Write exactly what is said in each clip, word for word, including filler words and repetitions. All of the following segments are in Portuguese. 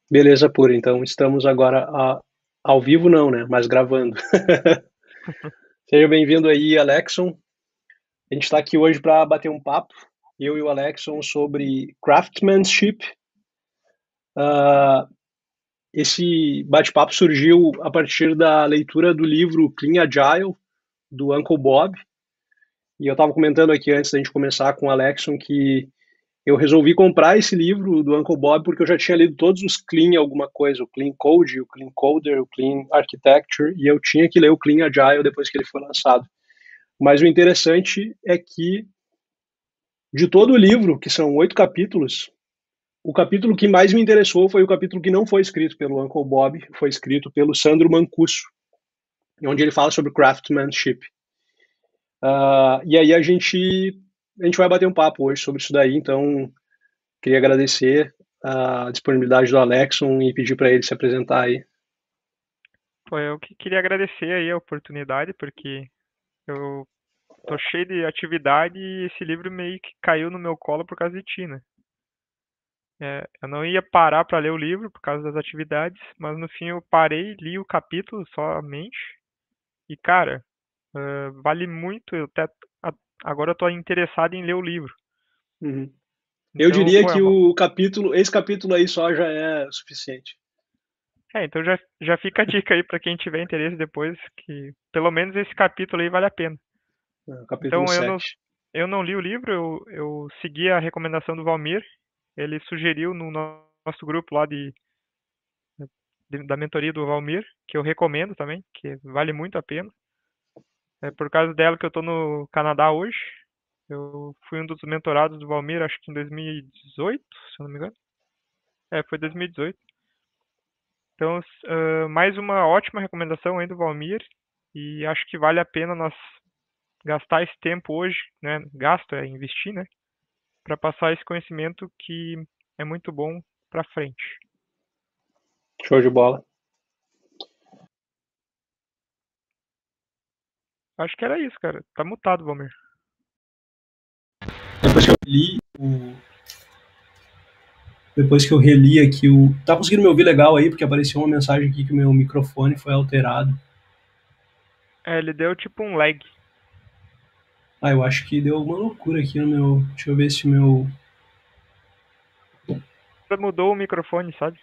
Beleza pura, então estamos agora a- ao vivo não, né? Mas gravando. Seja bem-vindo aí, Alexson. A gente está aqui hoje para bater um papo, eu e o Alexson, sobre craftsmanship. Ah, esse bate-papo surgiu a partir da leitura do livro Clean Agile, do Uncle Bob. E eu estava comentando aqui antes da gente começar com o Alexson que eu resolvi comprar esse livro do Uncle Bob porque eu já tinha lido todos os Clean alguma coisa, o Clean Code, o Clean Coder, o Clean Architecture, e eu tinha que ler o Clean Agile depois que ele foi lançado. Mas o interessante é que, de todo o livro, que são oito capítulos, o capítulo que mais me interessou foi o capítulo que não foi escrito pelo Uncle Bob, foi escrito pelo Sandro Mancuso, onde ele fala sobre craftsmanship. Uh, e aí a gente, a gente vai bater um papo hoje sobre isso daí, então queria agradecer a disponibilidade do Alexson e pedir para ele se apresentar aí. Pô, eu que queria agradecer aí a oportunidade, porque eu tô cheio de atividade e esse livro meio que caiu no meu colo por causa de ti, né? É, eu não ia parar para ler o livro por causa das atividades, mas no fim eu parei, li o capítulo somente e, cara, eh, vale muito. Eu até, a- agora eu tô interessado em ler o livro. Uhum. Eu Então, diria pô, é que uma... o capítulo, esse capítulo aí só já é suficiente. É, então já, já fica a dica aí para quem tiver interesse depois, que pelo menos esse capítulo aí vale a pena. É, o capítulo Então eu não, sete. eu não li o livro, eu, eu segui a recomendação do Valmir. Ele sugeriu no no- nosso grupo lá de, de- da mentoria do Valmir, que eu recomendo também, que vale muito a pena. É por causa dela que eu tô no Canadá hoje. Eu fui um dos mentorados do Valmir, acho que em dois mil e dezoito, se eu não me engano. É, foi dois mil e dezoito. Então, ah, mais uma ótima recomendação aí do Valmir. E acho que vale a pena nós gastar esse tempo hoje, né? Gasto é investir, né? Para passar esse conhecimento que é muito bom para frente. Show de bola. Acho que era isso, cara. Tá mutado, Valmir. Depois que eu li o. Depois que eu reli aqui o. Tá conseguindo me ouvir legal aí? Porque apareceu uma mensagem aqui que o meu microfone foi alterado. É, ele deu tipo um lag. Ah, eu acho que deu alguma loucura aqui no meu. Deixa eu ver se o meu. Mudou o microfone, sabe?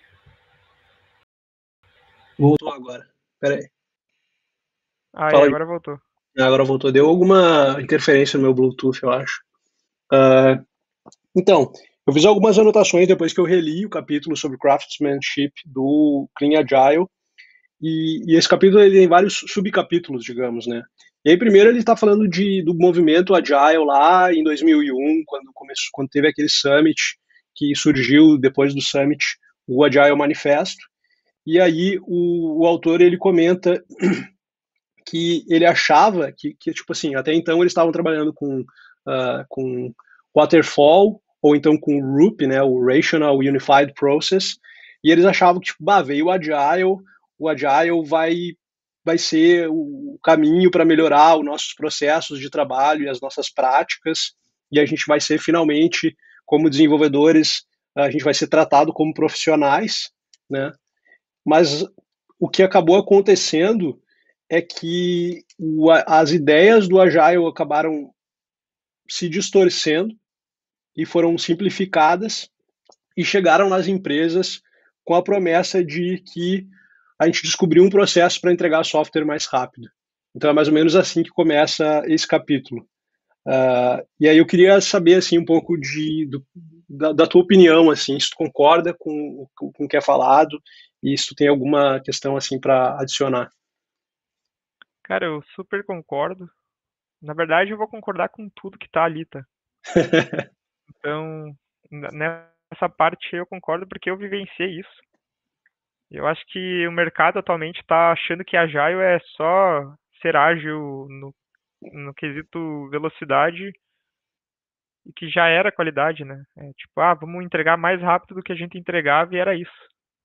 Voltou agora. Pera aí. Aí, Fala aí. agora voltou. Ah, agora voltou. Deu alguma interferência no meu Bluetooth, eu acho. Ah, então, eu fiz algumas anotações depois que eu reli o capítulo sobre craftsmanship do Clean Agile. E, e esse capítulo ele tem vários subcapítulos, digamos, né? E aí, primeiro, ele está falando de, do movimento Agile lá em dois mil e um, quando, começou, quando teve aquele summit que surgiu depois do summit, o Agile Manifesto. E aí, o, o autor ele comenta que ele achava que, que, tipo assim, até então eles estavam trabalhando com, uh, com Waterfall, ou então com o R U P, né, o Rational Unified Process, e eles achavam que, tipo, bah, veio o Agile, o Agile vai, vai ser o caminho para melhorar os nossos processos de trabalho e as nossas práticas, e a gente vai ser finalmente, como desenvolvedores, a gente vai ser tratado como profissionais, né? Mas o que acabou acontecendo é que o, as ideias do Agile acabaram se distorcendo e foram simplificadas e chegaram nas empresas com a promessa de que a gente descobriu um processo para entregar software mais rápido. Então é mais ou menos assim que começa esse capítulo. Uh, e aí eu queria saber assim um pouco de, do, da, da, tua opinião, assim, se tu concorda com, com, com o que é falado e se tu tem alguma questão assim para adicionar. Cara, eu super concordo. Na verdade, eu vou concordar com tudo que tá ali, tá? Então, n- nessa parte eu concordo porque eu vivenciei isso. Eu acho que o mercado atualmente tá achando que Agile é só ser ágil no, no quesito velocidade e que já era qualidade, né? É tipo, ah, vamos entregar mais rápido do que a gente entregava e era isso.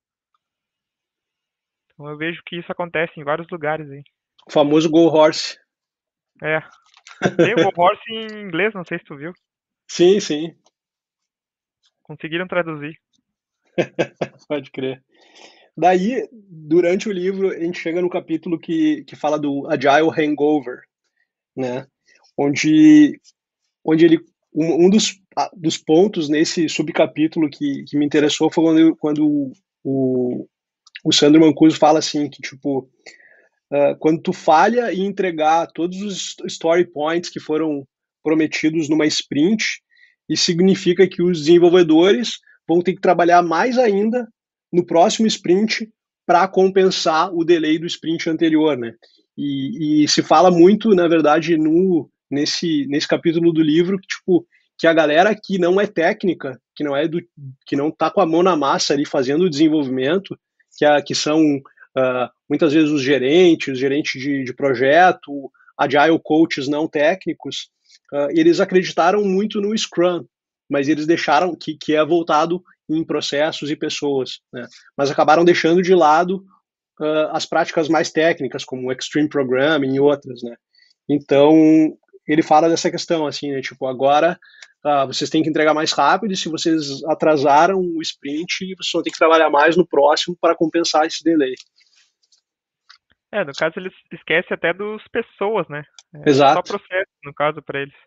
Então eu vejo que isso acontece em vários lugares aí. O famoso Go Horse. É, tem o Go Horse em inglês, não sei se tu viu. Sim, sim. Conseguiram traduzir. Pode crer. Daí, durante o livro, a gente chega no capítulo que, que fala do Agile Hangover, né? Onde, onde ele, um, um dos, ah, dos pontos nesse subcapítulo que, que me interessou foi quando, quando o, o Sandro Mancuso fala assim, que tipo, uh, quando tu falha em entregar todos os story points que foram prometidos numa sprint, isso significa que os desenvolvedores vão ter que trabalhar mais ainda no próximo sprint para compensar o delay do sprint anterior, né? E, e se fala muito, na verdade, no, nesse, nesse capítulo do livro, que, tipo, que a galera que não é técnica, que não é do, que não está com a mão na massa ali fazendo o desenvolvimento, que, a, que são uh, muitas vezes os gerentes, os gerentes de, de projeto, agile coaches não técnicos, uh, eles acreditaram muito no Scrum, mas eles deixaram que, que é voltado em processos e pessoas, né? Mas acabaram deixando de lado uh, as práticas mais técnicas, como o Extreme Programming e outras, né? Então, ele fala dessa questão, assim, né? Tipo, agora uh, vocês têm que entregar mais rápido e se vocês atrasaram o sprint, vocês vão ter que trabalhar mais no próximo para compensar esse delay. É, no caso eles esquecem até dos pessoas, né? É só Exato. processo, no caso, para eles.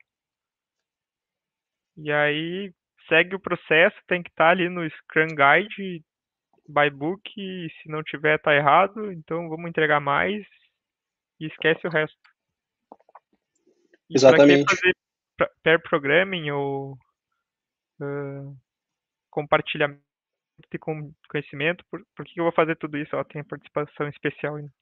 E aí segue o processo, tem que estar ali no Scrum Guide, by book, e se não tiver tá errado, então vamos entregar mais e esquece o resto. E para que Exatamente. fazer pair programming ou uh, compartilhamento de conhecimento? Por, por que eu vou fazer tudo isso? Ó, tem a participação especial ainda.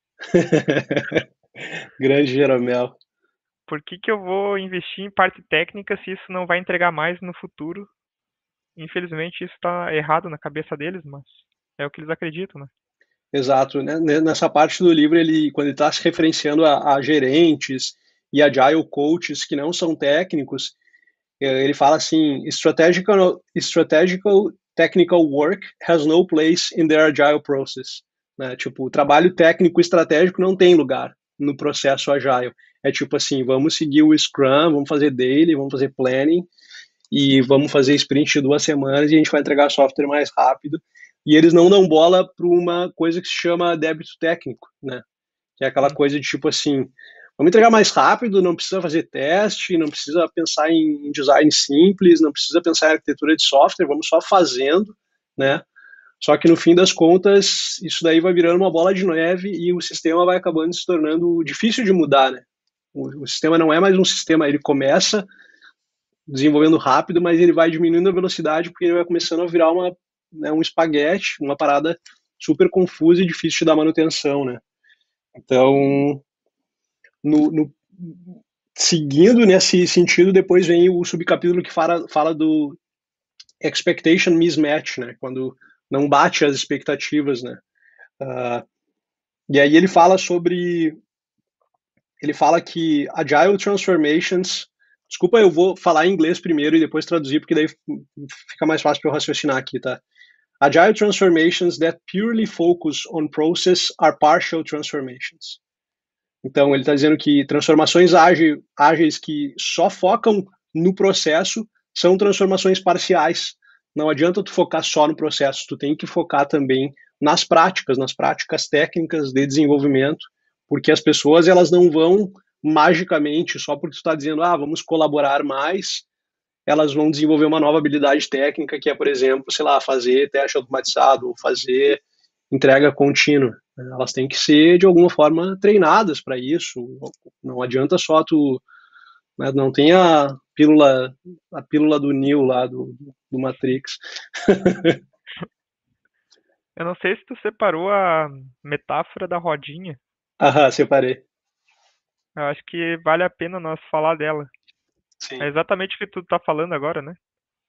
Grande Jeromel. Por que, que eu vou investir em parte técnica se isso não vai entregar mais no futuro? Infelizmente isso está errado na cabeça deles, mas é o que eles acreditam, né? Exato, né? Nessa parte do livro, ele, quando ele está se referenciando a, a gerentes e agile coaches que não são técnicos, ele fala assim: strategical, strategical technical work has no place in their agile process. Né? Tipo, o trabalho técnico estratégico não tem lugar no processo agile. É tipo assim, vamos seguir o Scrum, vamos fazer daily, vamos fazer planning e vamos fazer sprint de duas semanas e a gente vai entregar software mais rápido. E eles não dão bola para uma coisa que se chama débito técnico, né? Que é aquela Hum. coisa de tipo assim, vamos entregar mais rápido, não precisa fazer teste, não precisa pensar em design simples, não precisa pensar em arquitetura de software, vamos só fazendo, né? Só que no fim das contas, isso daí vai virando uma bola de neve e o sistema vai acabando se tornando difícil de mudar, né? O, o sistema não é mais um sistema, ele começa desenvolvendo rápido, mas ele vai diminuindo a velocidade porque ele vai começando a virar uma, né, um espaguete, uma parada super confusa e difícil de dar manutenção, né? Então, no, no, seguindo nesse sentido, depois vem o subcapítulo que fala, fala do expectation mismatch, né? Quando não bate as expectativas, né? Uh, e aí ele fala sobre, ele fala que agile transformations, desculpa, eu vou falar em inglês primeiro e depois traduzir, porque daí fica mais fácil para eu raciocinar aqui, tá? Agile transformations that purely focus on process are partial transformations. Então, ele está dizendo que transformações ágeis, ágeis que só focam no processo são transformações parciais. Não adianta tu focar só no processo, tu tem que focar também nas práticas, nas práticas técnicas de desenvolvimento, porque as pessoas elas não vão magicamente, só porque tu está dizendo, ah, vamos colaborar mais, elas vão desenvolver uma nova habilidade técnica, que é, por exemplo, sei lá, fazer teste automatizado, ou fazer entrega contínua. Elas têm que ser, de alguma forma, treinadas para isso. Não adianta só tu... Né, não tem a pílula, a pílula do Neo lá, do, do Matrix. Eu não sei se tu separou a metáfora da rodinha. Aham, separei. Eu acho que vale a pena nós falar dela. Sim. É exatamente o que tu tá falando agora, né?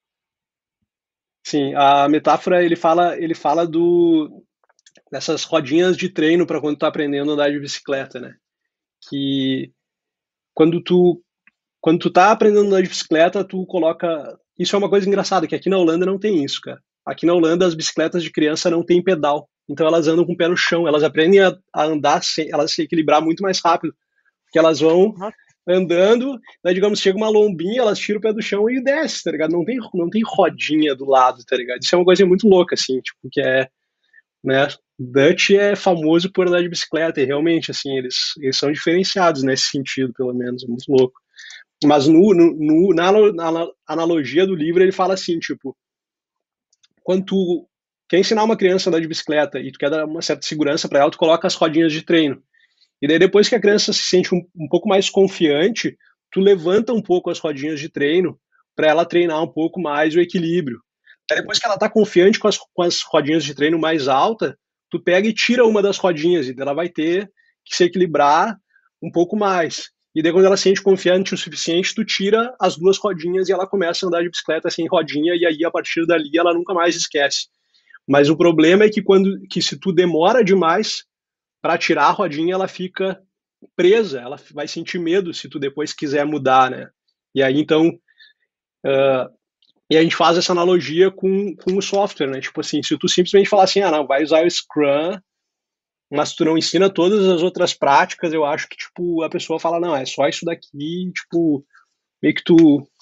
Sim, a metáfora, ele fala, ele fala do dessas rodinhas de treino para quando tu tá aprendendo a andar de bicicleta, né? Que quando tu quando tu tá aprendendo a andar de bicicleta, tu coloca... Isso é uma coisa engraçada, que aqui na Holanda não tem isso, cara. Aqui na Holanda as bicicletas de criança não têm pedal, então elas andam com o pé no chão, elas aprendem a, a andar, sem, elas se equilibrar muito mais rápido, porque elas vão Nossa. andando, daí, digamos, chega uma lombinha, elas tiram o pé do chão e desce, tá ligado? Não tem, não tem rodinha do lado, tá ligado? Isso é uma coisa muito louca, assim, tipo, que é, né, Dutch é famoso por andar de bicicleta, e realmente, assim, eles, eles são diferenciados nesse sentido, pelo menos, é muito louco. Mas no, no, no na, na analogia do livro, ele fala assim, tipo, quando tu quer ensinar uma criança a andar de bicicleta e tu quer dar uma certa segurança para ela, tu coloca as rodinhas de treino. E daí depois que a criança se sente um, um pouco mais confiante, tu levanta um pouco as rodinhas de treino para ela treinar um pouco mais o equilíbrio. Aí depois que ela está confiante com as, com as rodinhas de treino mais alta, tu pega e tira uma das rodinhas e ela vai ter que se equilibrar um pouco mais. E daí quando ela se sente confiante o suficiente, tu tira as duas rodinhas e ela começa a andar de bicicleta sem rodinha e aí a partir dali ela nunca mais esquece. Mas o problema é que quando que se tu demora demais para tirar a rodinha, ela fica presa, ela vai sentir medo se tu depois quiser mudar, né? E aí então uh, e a gente faz essa analogia com, com o software, né? Tipo assim, se tu simplesmente falar assim, ah, não, vai usar o Scrum, mas tu não ensina todas as outras práticas, eu acho que, tipo, a pessoa fala, não, é só isso daqui, tipo, meio que tu,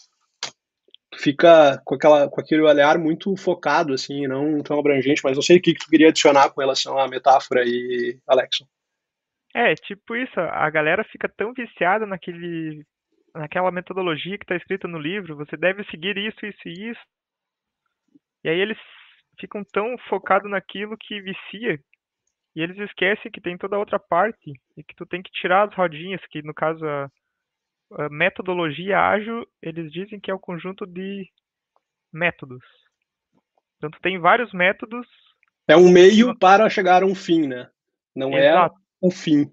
tu fica com, aquela, com aquele olhar muito focado, assim, não tão abrangente, mas não sei o que, que tu queria adicionar com relação à metáfora aí, Alex. É, tipo isso, a galera fica tão viciada naquele, naquela metodologia que está escrita no livro, você deve seguir isso, isso e isso. E aí eles ficam tão focados naquilo que vicia, e eles esquecem que tem toda a outra parte, e que tu tem que tirar as rodinhas, que no caso a, a metodologia ágil, eles dizem que é o conjunto de métodos. Então tu tem vários métodos É um que meio no... para chegar a um fim, né? Não é Exato. o fim.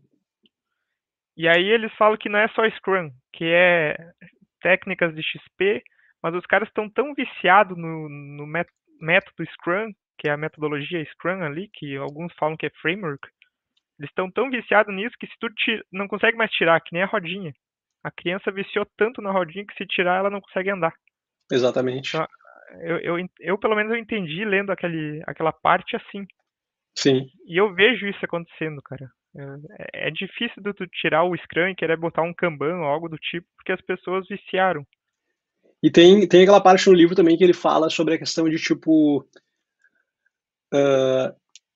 E aí eles falam que não é só Scrum, que é técnicas de X P, mas os caras estão tão viciados no, no método Scrum, que é a metodologia Scrum ali, que alguns falam que é framework, eles estão tão viciados nisso que se tu tira, não consegue mais tirar, que nem a rodinha. A criança viciou tanto na rodinha que se tirar ela não consegue andar. Exatamente. Então, eu, eu, eu pelo menos eu entendi lendo aquele, aquela parte assim. Sim. E eu vejo isso acontecendo, cara. É, é difícil de tu tirar o Scrum e querer botar um Kanban ou algo do tipo, porque as pessoas viciaram. E tem, tem aquela parte no livro também que ele fala sobre a questão de tipo. Uh,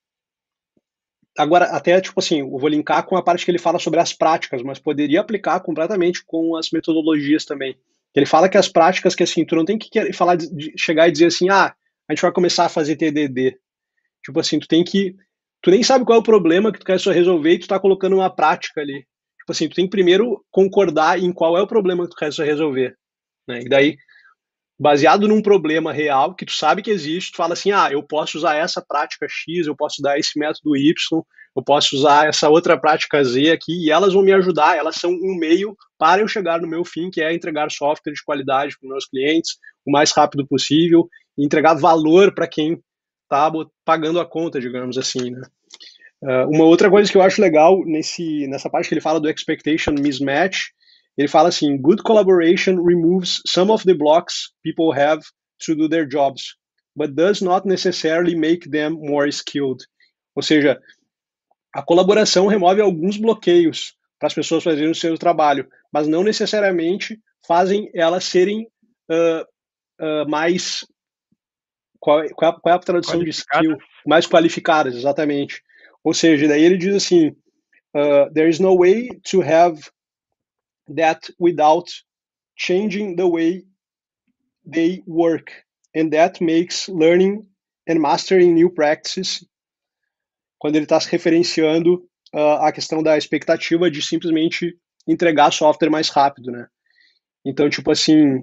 agora, até tipo assim, eu vou linkar com a parte que ele fala sobre as práticas, mas poderia aplicar completamente com as metodologias também. Ele fala que as práticas que assim, tu não tem que falar de, chegar e dizer assim, ah, a gente vai começar a fazer T D D. Tipo assim, tu tem que. Tu nem sabe qual é o problema que tu quer só resolver e tu tá colocando uma prática ali. Tipo assim, tu tem que primeiro concordar em qual é o problema que tu quer só resolver. Né? E daí, baseado num problema real que tu sabe que existe, tu fala assim, ah, eu posso usar essa prática X, eu posso dar esse método Y, eu posso usar essa outra prática Z aqui, e elas vão me ajudar, elas são um meio para eu chegar no meu fim, que é entregar software de qualidade para os meus clientes o mais rápido possível, e entregar valor para quem está pagando a conta, digamos assim, né? Uh, uma outra coisa que eu acho legal nesse, nessa parte que ele fala do expectation mismatch, ele fala assim, good collaboration removes some of the blocks people have to do their jobs, but does not necessarily make them more skilled. Ou seja, a colaboração remove alguns bloqueios para as pessoas fazerem o seu trabalho, mas não necessariamente fazem elas serem uh, uh, mais... Qual, qual, é, qual é a tradução de skill? Mais qualificadas, exatamente. Ou seja, daí ele diz assim, uh, there is no way to have that without changing the way they work, and that makes learning and mastering new practices, quando ele está se referenciando uh, à questão da expectativa de simplesmente entregar software mais rápido, né? Então, tipo assim,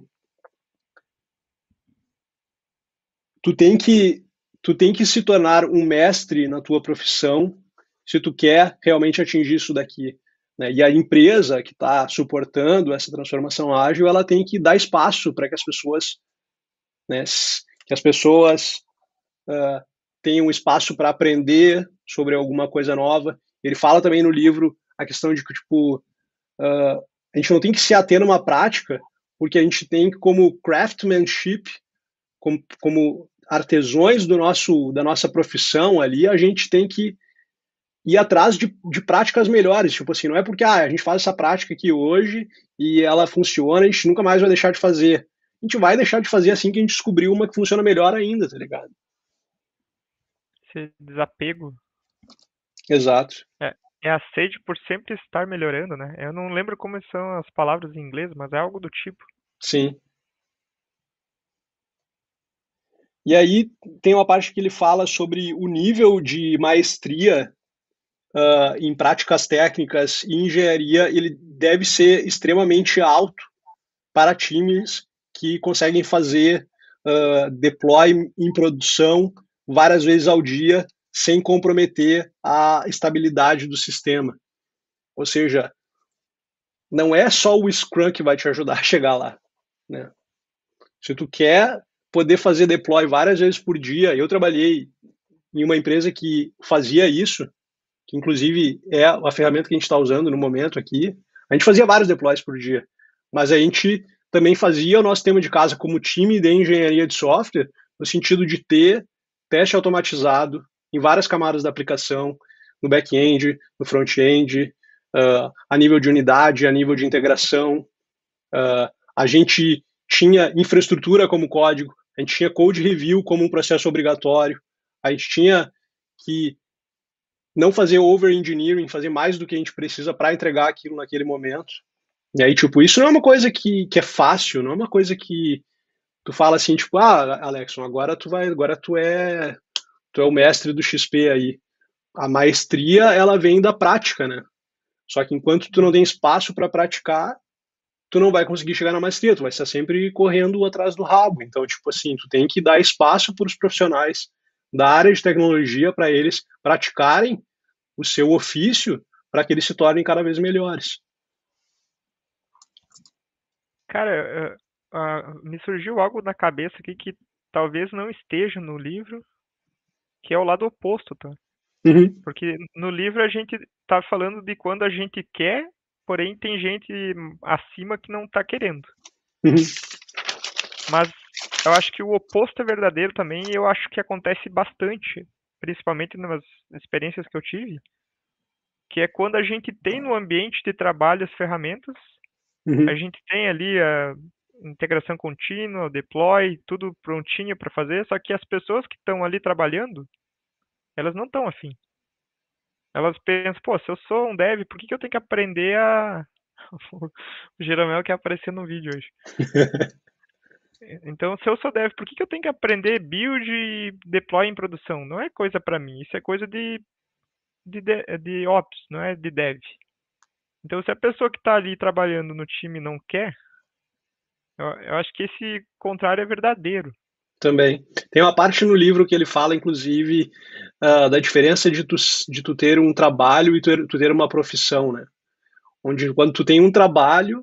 tu tem que tu tem que se tornar um mestre na tua profissão se tu quer realmente atingir isso daqui. Né? E a empresa que está suportando essa transformação ágil, ela tem que dar espaço para que as pessoas, né, que as pessoas uh, tenham espaço para aprender sobre alguma coisa nova. Ele fala também no livro a questão de que tipo, uh, a gente não tem que se ater numa prática, porque a gente tem como craftsmanship, como, como artesãos do nosso, da nossa profissão ali, a gente tem que ir atrás de, de práticas melhores. Tipo assim, não é porque ah, a gente faz essa prática aqui hoje e ela funciona, a gente nunca mais vai deixar de fazer. A gente vai deixar de fazer assim que a gente descobrir uma que funciona melhor ainda, tá ligado? Esse desapego Exato. é, é a sede por sempre estar melhorando, né? Eu não lembro como são as palavras em inglês, mas é algo do tipo. Sim. E aí tem uma parte que ele fala sobre o nível de maestria uh, em práticas técnicas e engenharia, ele deve ser extremamente alto para times que conseguem fazer uh, deploy em produção várias vezes ao dia sem comprometer a estabilidade do sistema. Ou seja, não é só o Scrum que vai te ajudar a chegar lá, né? Se tu quer poder fazer deploy várias vezes por dia, eu trabalhei em uma empresa que fazia isso, que inclusive é a ferramenta que a gente está usando no momento aqui. A gente fazia vários deploys por dia, mas a gente também fazia o nosso tema de casa como time de engenharia de software, no sentido de ter teste automatizado em várias camadas da aplicação, no back-end, no front-end, uh, a nível de unidade, a nível de integração. Uh, a gente tinha infraestrutura como código, a gente tinha code review como um processo obrigatório, a gente tinha que não fazer over-engineering, fazer mais do que a gente precisa para entregar aquilo naquele momento. E aí, tipo, isso não é uma coisa que, que é fácil, não é uma coisa que tu fala assim, tipo, ah, Alexson, agora tu vai, agora tu é, tu é o mestre do X P aí. A maestria, ela vem da prática, né? Só que enquanto tu não tem espaço para praticar, tu não vai conseguir chegar na maestria, tu vai estar sempre correndo atrás do rabo. Então, tipo assim, tu tem que dar espaço para os profissionais da área de tecnologia para eles praticarem o seu ofício para que eles se tornem cada vez melhores. Cara, uh, uh, me surgiu algo na cabeça aqui que talvez não esteja no livro, que é o lado oposto, tá? Uhum. Porque no livro a gente tá falando de quando a gente quer, porém tem gente acima que não tá querendo. Uhum. Mas eu acho que o oposto é verdadeiro também, e eu acho que acontece bastante, principalmente nas experiências que eu tive, que é quando a gente tem no ambiente de trabalho as ferramentas, a Uhum. gente tem ali a integração contínua, o deploy, tudo prontinho para fazer, só que as pessoas que estão ali trabalhando, elas não estão afim. Elas pensam, pô, se eu sou um dev, por que, que eu tenho que aprender a. O Jeromel quer aparecer no vídeo hoje. Então, se eu sou dev, por que, que eu tenho que aprender build e deploy em produção? Não é coisa para mim, isso é coisa de, de, de, de ops, não é de dev. Então, se a pessoa que está ali trabalhando no time não quer, eu, eu acho que esse contrário é verdadeiro. Também. Tem uma parte no livro que ele fala, inclusive, uh, da diferença de tu, de tu ter um trabalho e tu ter, tu ter uma profissão, né? Onde quando tu tem um trabalho,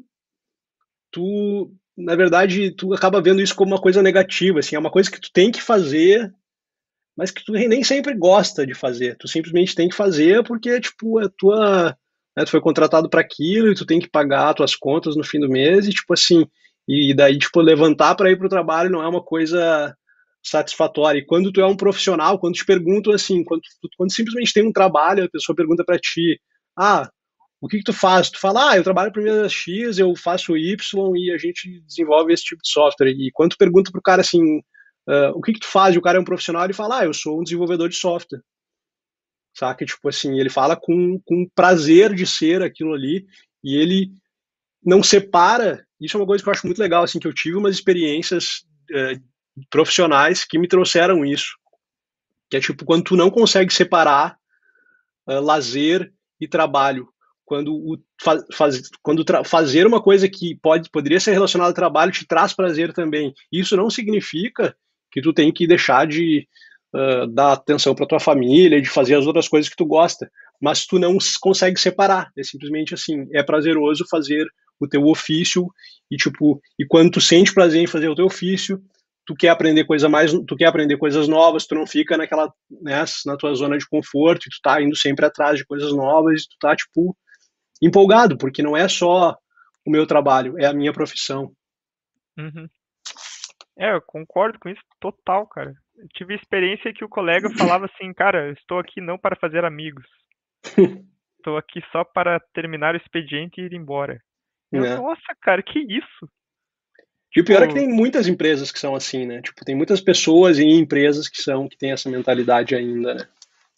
tu, na verdade, tu acaba vendo isso como uma coisa negativa, assim, é uma coisa que tu tem que fazer, mas que tu nem sempre gosta de fazer. Tu simplesmente tem que fazer porque, tipo, é tua, né, tu foi contratado para aquilo e tu tem que pagar tuas contas no fim do mês e, tipo assim, e daí, tipo, levantar para ir pro trabalho não é uma coisa satisfatória. E quando tu é um profissional, quando te perguntam assim, quando, tu, quando simplesmente tem um trabalho, a pessoa pergunta para ti, ah, o que que tu faz? Tu fala, ah, eu trabalho para empresa X, eu faço Y e a gente desenvolve esse tipo de software. E quando tu pergunta pro cara assim, uh, o que que tu faz? E o cara é um profissional, ele fala, ah, eu sou um desenvolvedor de software. Saca? Tipo assim, ele fala com, com prazer de ser aquilo ali e ele não separa. Isso é uma coisa que eu acho muito legal, assim, que eu tive umas experiências uh, profissionais que me trouxeram isso. Que é tipo, quando tu não consegue separar uh, lazer e trabalho. Quando, o, faz, quando fazer uma coisa que pode, poderia ser relacionada ao trabalho te traz prazer também. Isso não significa que tu tem que deixar de uh, dar atenção para tua família, de fazer as outras coisas que tu gosta, mas tu não consegue separar. É simplesmente assim, é prazeroso fazer o teu ofício e tipo, e quando tu sente prazer em fazer o teu ofício, tu quer aprender coisa mais, tu quer aprender coisas novas, tu não fica naquela, né, na tua zona de conforto, e tu tá indo sempre atrás de coisas novas, e tu tá tipo empolgado, porque não é só o meu trabalho, é a minha profissão. Uhum. É, eu concordo com isso total, cara. Eu tive experiência que o colega falava assim, cara, eu estou aqui não para fazer amigos. Tô aqui só para terminar o expediente e ir embora. Eu, né? nossa, cara, que isso? E o pior é que Tipo, tem muitas empresas que são assim, né? Tipo, tem muitas pessoas e empresas que são, que têm essa mentalidade ainda, né?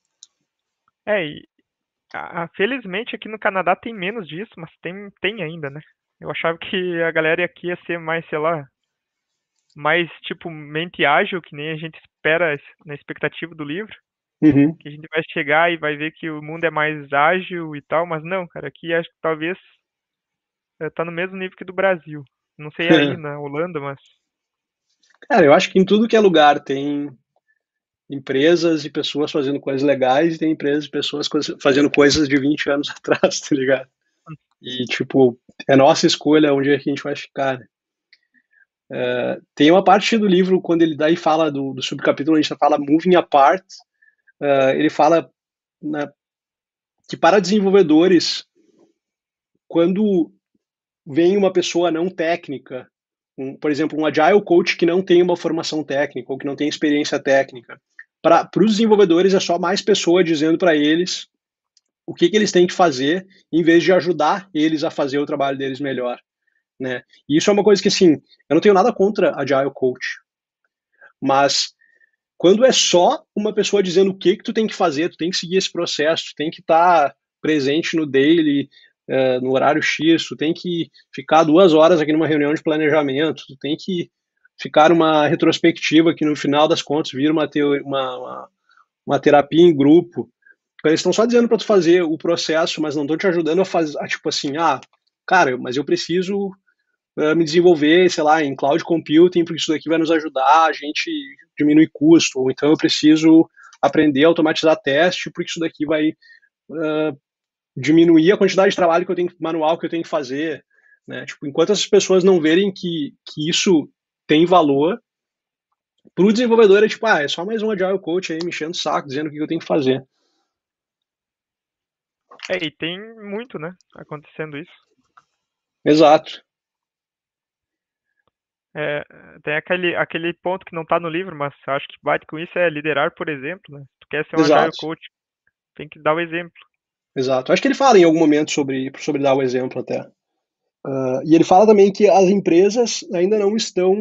é, e, ah, felizmente aqui no Canadá tem menos disso, mas tem, tem ainda, né? Eu achava que a galera aqui ia ser mais, sei lá, mais tipo mente ágil, que nem a gente espera na expectativa do livro, Uhum. que a gente vai chegar e vai ver que o mundo é mais ágil e tal, mas não, cara, aqui acho que talvez eh, tá no mesmo nível que do Brasil. Não sei aí na Holanda, mas Cara, eu acho que em tudo que é lugar tem empresas e pessoas fazendo coisas legais e tem empresas e pessoas coisa- fazendo coisas de vinte anos atrás, tá ligado? E, tipo, é nossa escolha onde é que a gente vai ficar, né? Tem uma parte do livro, quando ele daí fala do, do subcapítulo, a gente fala moving apart, uh, ele fala, né, que para desenvolvedores, quando vem uma pessoa não técnica, um, por exemplo, um agile coach que não tem uma formação técnica ou que não tem experiência técnica, para os desenvolvedores é só mais pessoa dizendo para eles o que, que eles têm que fazer, em vez de ajudar eles a fazer o trabalho deles melhor, né? E isso é uma coisa que, assim, eu não tenho nada contra agile coach, mas quando é só uma pessoa dizendo o que que tu tem que fazer, tu tem que seguir esse processo, tu tem que estar tá presente no daily, uh, no horário X, tu tem que ficar duas horas aqui numa reunião de planejamento, tu tem que ficar numa retrospectiva que no final das contas vira uma, uma, uma, uma terapia em grupo. Eles estão só dizendo para tu fazer o processo, mas não estão te ajudando a fazer, a, tipo assim, ah, cara, mas eu preciso uh, me desenvolver, sei lá, em cloud computing, porque isso daqui vai nos ajudar, a gente diminui custo, ou então eu preciso aprender a automatizar teste, porque isso daqui vai uh, diminuir a quantidade de trabalho que eu tenho, manual que eu tenho que fazer, né? Tipo, enquanto essas pessoas não verem que, que isso tem valor, para o desenvolvedor é tipo, ah, é só mais um agile coach aí me enchendo o saco, dizendo o que eu tenho que fazer. é, e tem muito, né, acontecendo isso. Exato. É, tem aquele, aquele ponto que não tá no livro, mas acho que bate com isso é liderar por exemplo, né? Se tu quer ser um agile Exato. coach, tem que dar o exemplo. Exato. Acho que ele fala em algum momento sobre, sobre dar o exemplo até. Uh, e ele fala também que as empresas ainda não estão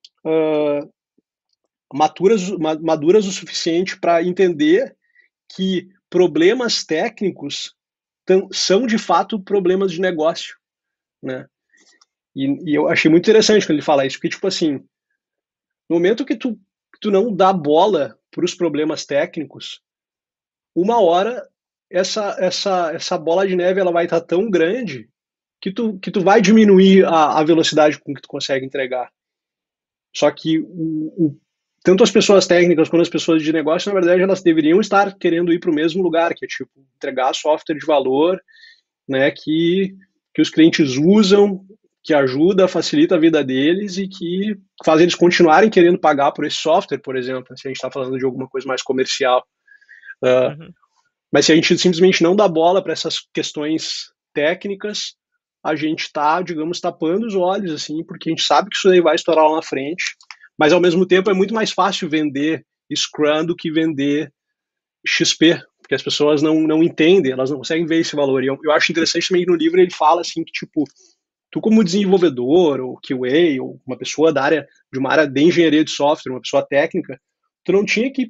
uh, maturas, maduras o suficiente para entender que problemas técnicos tão, são de fato problemas de negócio, né? E, e eu achei muito interessante quando ele fala isso, porque tipo assim, no momento que tu, que tu não dá bola para os problemas técnicos, uma hora essa, essa, essa bola de neve ela vai estar tão grande que tu, que tu vai diminuir a, a velocidade com que tu consegue entregar. Só que o, o, tanto as pessoas técnicas quanto as pessoas de negócio, na verdade, elas deveriam estar querendo ir para o mesmo lugar, que é tipo entregar software de valor, né, que, que os clientes usam, que ajuda, facilita a vida deles e que faz eles continuarem querendo pagar por esse software, por exemplo, se a gente está falando de alguma coisa mais comercial. Uh, Uhum. mas se a gente simplesmente não dá bola para essas questões técnicas, a gente está, digamos, tapando os olhos, assim, porque a gente sabe que isso aí vai estourar lá na frente, mas ao mesmo tempo é muito mais fácil vender Scrum do que vender X P, porque as pessoas não, não entendem, elas não conseguem ver esse valor. E eu, eu acho interessante também que no livro ele fala assim que, tipo, tu como desenvolvedor, ou Q A, ou uma pessoa da área, de uma área de engenharia de software, uma pessoa técnica, tu não tinha que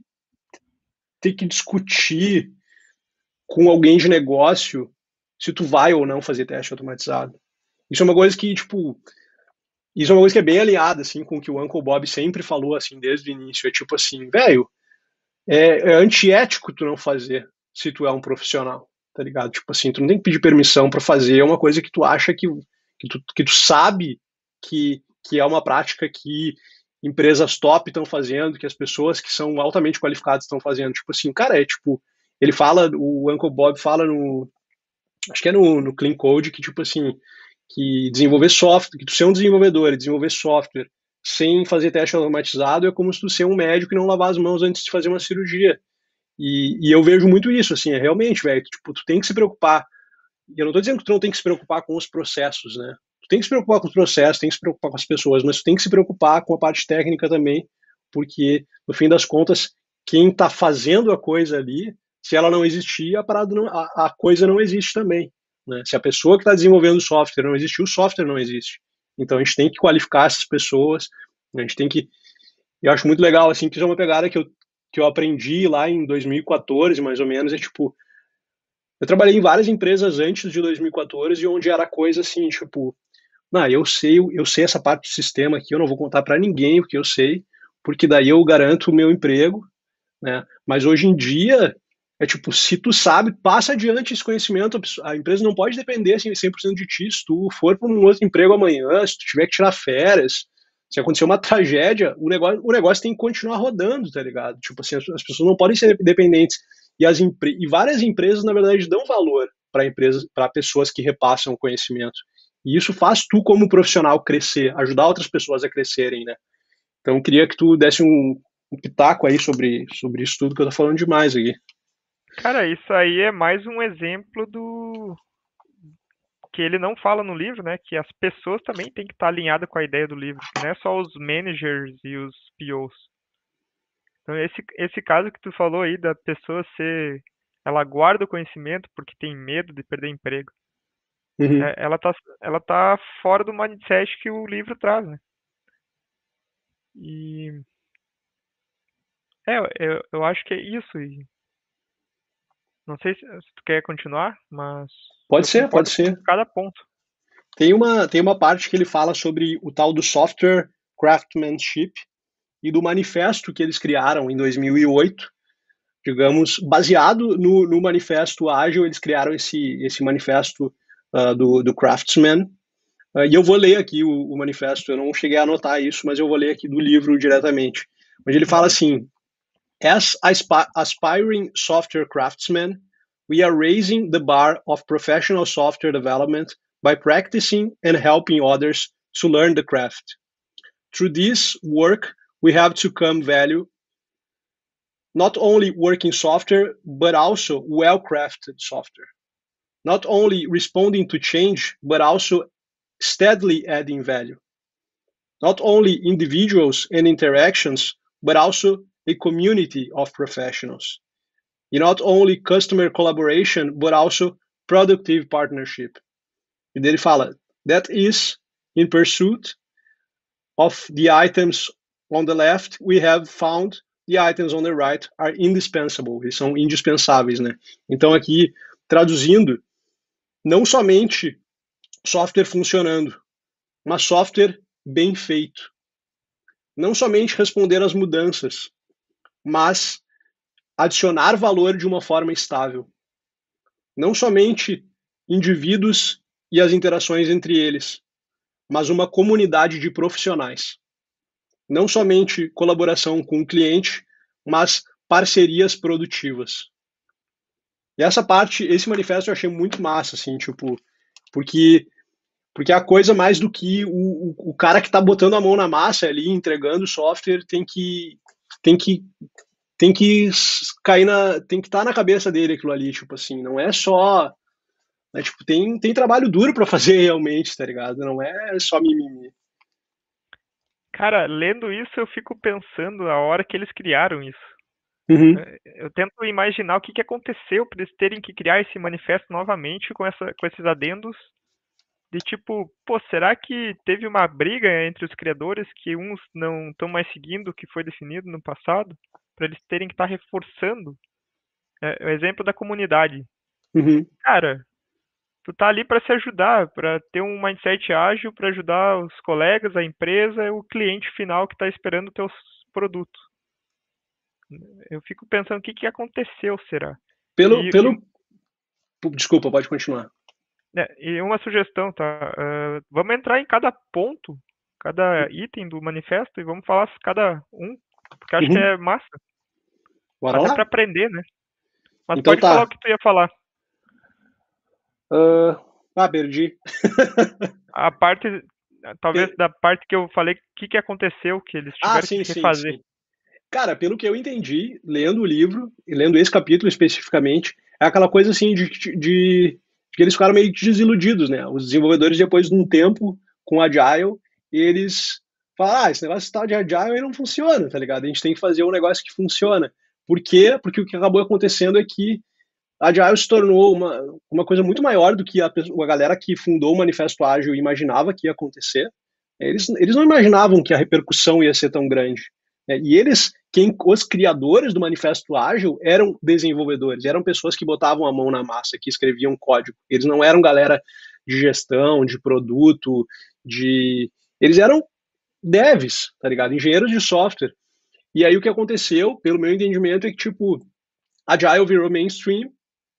ter que discutir com alguém de negócio se tu vai ou não fazer teste automatizado. Isso é uma coisa que, tipo, isso é uma coisa que é bem alinhada, assim, com o que o Uncle Bob sempre falou, assim, desde o início. É tipo assim, velho, é, é antiético tu não fazer se tu é um profissional, tá ligado? Tipo assim, tu não tem que pedir permissão para fazer uma coisa que tu acha que, que, tu, que tu sabe que, que é uma prática que empresas top estão fazendo, que as pessoas que são altamente qualificadas estão fazendo. Tipo assim, cara, é tipo, ele fala, o Uncle Bob fala no, acho que é no, no Clean Code, que tipo assim, que desenvolver software, que tu ser um desenvolvedor e desenvolver software sem fazer teste automatizado é como se tu ser um médico e não lavar as mãos antes de fazer uma cirurgia. E, e eu vejo muito isso, assim, é realmente, velho, tipo, tu tem que se preocupar. E eu não tô dizendo que tu não tem que se preocupar com os processos, né? Tu tem que se preocupar com os processos, tem que se preocupar com as pessoas, mas tu tem que se preocupar com a parte técnica também, porque, no fim das contas, quem tá fazendo a coisa ali se ela não existir, a parada não, a, a coisa não existe também, né? Se a pessoa que está desenvolvendo o software não existe, o software não existe. Então a gente tem que qualificar essas pessoas, a gente tem que. Eu acho muito legal, assim, que isso é uma pegada que eu, que eu aprendi lá em dois mil e quatorze, mais ou menos, é tipo, eu trabalhei em várias empresas antes de dois mil e quatorze, onde era coisa assim, tipo, não, eu sei, eu sei essa parte do sistema aqui, eu não vou contar para ninguém o que eu sei, porque daí eu garanto o meu emprego, né? Mas hoje em dia é tipo, se tu sabe, passa adiante esse conhecimento, a empresa não pode depender assim, cem por cento de ti. Se tu for para um outro emprego amanhã, se tu tiver que tirar férias, se acontecer uma tragédia, o negócio, o negócio tem que continuar rodando, tá ligado? Tipo assim, as, as pessoas não podem ser dependentes. E, as e várias empresas, na verdade, dão valor para empresas, para pessoas que repassam o conhecimento. E isso faz tu, como profissional, crescer, ajudar outras pessoas a crescerem, né? Então, eu queria que tu desse um, um pitaco aí sobre, sobre isso tudo que eu tô falando demais aqui. Cara, isso aí é mais um exemplo do que ele não fala no livro, né? Que as pessoas também têm que estar alinhadas com a ideia do livro, que não é só os managers e os P Os. Então, esse, esse caso que tu falou aí da pessoa ser. Ela guarda o conhecimento porque tem medo de perder emprego. Uhum. É, ela, tá, ela tá fora do mindset que o livro traz, né? E. É, eu, eu acho que é isso. E não sei se, se tu quer continuar, mas Pode eu ser, pode concordo com ser. cada ponto. Tem uma, tem uma parte que ele fala sobre o tal do software craftsmanship e do manifesto que eles criaram em dois mil e oito, digamos, baseado no, no manifesto ágil, eles criaram esse, esse manifesto uh, do, do Craftsman. Uh, e eu vou ler aqui o, o manifesto, eu não cheguei a anotar isso, mas eu vou ler aqui do livro diretamente. Onde ele fala Uhum. assim: As aspiring software craftsmen, we are raising the bar of professional software development by practicing and helping others to learn the craft. Through this work, we have to come value not only working software, but also well-crafted software. Not only responding to change, but also steadily adding value. Not only individuals and interactions, but also a community of professionals. E not only customer collaboration, but also productive partnership. E daí ele fala, that is, in pursuit of the items on the left, we have found the items on the right are indispensable. Eles são indispensáveis, né? Então aqui, traduzindo, não somente software funcionando, mas software bem feito. Não somente responder às mudanças, mas adicionar valor de uma forma estável. Não somente indivíduos e as interações entre eles, mas uma comunidade de profissionais. Não somente colaboração com o cliente, mas parcerias produtivas. E essa parte, esse manifesto eu achei muito massa, assim, tipo, porque porque é a coisa mais do que o, o, o cara que está botando a mão na massa ali, entregando o software, tem que tem que tem que cair na tem que estar tá na cabeça dele aquilo ali, tipo assim, não é só, né, tipo, tem tem trabalho duro para fazer realmente, tá ligado? Não é só mimimi. Cara, lendo isso eu fico pensando a hora que eles criaram isso. Uhum. É, Eu tento imaginar o que, que aconteceu para eles terem que criar esse manifesto novamente com, essa, com esses adendos. De tipo, pô, será que teve uma briga entre os criadores que uns não estão mais seguindo o que foi definido no passado? Para eles terem que estar reforçando? É, o exemplo da comunidade. Uhum. Cara, tu tá ali para se ajudar, para ter um mindset ágil, para ajudar os colegas, a empresa e o cliente final que está esperando o teu produto. Eu fico pensando o que, que aconteceu, será? Pelo E, e, pelo desculpa, pode continuar. né, e uma sugestão, tá? Uh, vamos entrar em cada ponto, cada item do manifesto e vamos falar cada um, porque acho que Uhum. é massa, Bora até lá? para aprender, né? Mas Então pode falar o tá. que tu ia falar. Uh, ah, perdi. A parte, talvez da parte que eu falei, o que, que aconteceu, que eles Ah, tiveram que sim, sim, refazer. sim. Cara, pelo que eu entendi, lendo o livro, e lendo esse capítulo especificamente, é aquela coisa assim de, de, de que eles ficaram meio desiludidos, né? Os desenvolvedores, depois de um tempo com Agile, eles falaram, ah, esse negócio tal de Agile aí não funciona, tá ligado? A gente tem que fazer um negócio que funciona. Por quê? Porque o que acabou acontecendo é que a Agile se tornou uma, uma coisa muito maior do que a, a galera que fundou o Manifesto Ágil imaginava que ia acontecer. Eles, eles não imaginavam que a repercussão ia ser tão grande. Né? E eles, quem, os criadores do Manifesto Ágil eram desenvolvedores, eram pessoas que botavam a mão na massa, que escreviam código. Eles não eram galera de gestão, de produto, de... Eles eram devs, tá ligado? Engenheiros de software. E aí o que aconteceu, pelo meu entendimento, é que, tipo, Agile virou mainstream,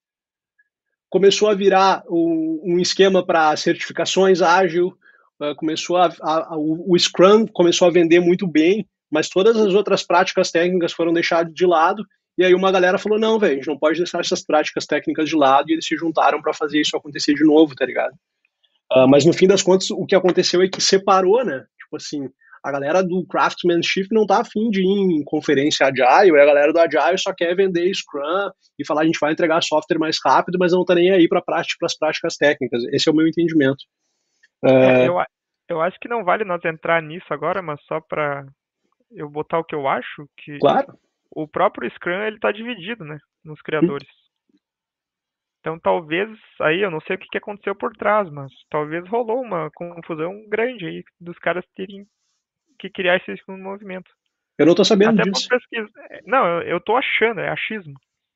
começou a virar um, um esquema para certificações ágil, uh, começou a, a, a, o Scrum começou a vender muito bem, mas todas as outras práticas técnicas foram deixadas de lado, e aí uma galera falou, não, velho, a gente não pode deixar essas práticas técnicas de lado, e eles se juntaram para fazer isso acontecer de novo, tá ligado? Uh, mas no fim das contas, o que aconteceu é que separou, né? Tipo assim, a galera do craftsmanship não tá afim de ir em conferência Agile, e a galera do Agile só quer vender Scrum e falar a gente vai entregar software mais rápido, mas não tá nem aí para prática, as práticas técnicas. Esse é o meu entendimento. É, Uh, eu, eu acho que não vale nós entrar nisso agora, mas só para eu botar o que eu acho, que claro. o próprio Scrum ele tá dividido, né, nos Hum. criadores. Então talvez, aí eu não sei o que, que aconteceu por trás, mas talvez rolou uma confusão grande aí dos caras terem que criar esse segundo movimento. Eu não tô sabendo Até por disso. pesquisa. Não, eu, eu tô achando, é achismo.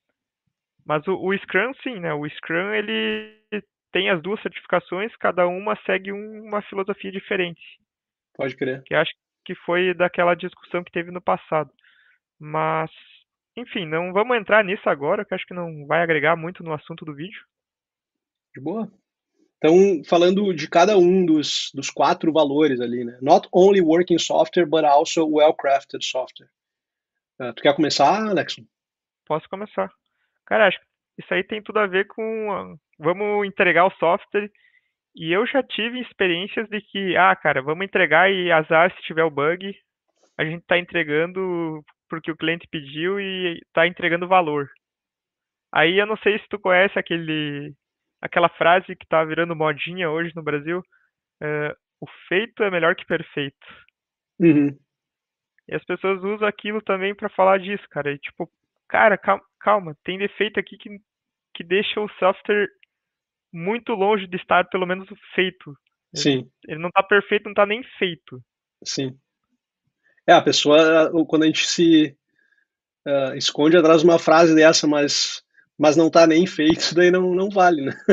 Mas o, o Scrum sim, né? O Scrum ele tem as duas certificações, cada uma segue um, uma filosofia diferente. Pode crer. Que acho que foi daquela discussão que teve no passado. Mas, enfim, não vamos entrar nisso agora, que acho que não vai agregar muito no assunto do vídeo. De boa. Então, falando de cada um dos, dos quatro valores ali, né? Not only working software, but also well-crafted software. Uh, tu quer começar, Alexon? Posso começar. Cara, acho que isso aí tem tudo a ver com. ah, Vamos entregar o software. E eu já tive experiências de que, ah, cara, vamos entregar e azar se tiver o bug. A gente tá entregando porque o cliente pediu e tá entregando valor. Aí eu não sei se tu conhece aquele, aquela frase que tá virando modinha hoje no Brasil. é, o feito é melhor que perfeito. Uhum. E as pessoas usam aquilo também pra falar disso, cara. E tipo, cara, calma, calma, tem defeito aqui que, que deixa o software muito longe de estar pelo menos feito. Ele, Sim, ele não tá perfeito, não tá nem feito. sim. É, a pessoa, quando a gente se uh, esconde atrás de uma frase dessa, mas, mas não tá nem feito, isso daí não, não vale, né?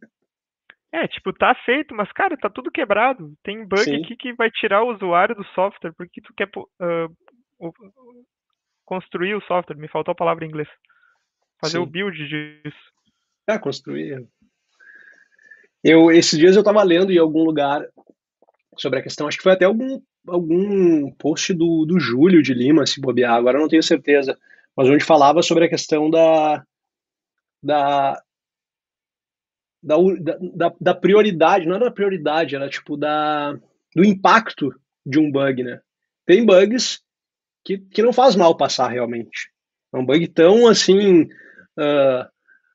É, tipo, tá feito, mas cara, tá tudo quebrado. Tem bug Sim, aqui que vai tirar o usuário do software, porque tu quer uh, o, construir o software, me faltou a palavra em inglês. Fazer o sim. build disso. É, construir. Eu, esses dias eu estava lendo em algum lugar sobre a questão, acho que foi até algum, algum post do, do Júlio de Lima, se bobear, agora eu não tenho certeza, mas onde falava sobre a questão da, da, da, da, da prioridade, não era da prioridade, era tipo da, do impacto de um bug, né? Tem bugs que, que não faz mal passar realmente. É um bug tão assim, uh,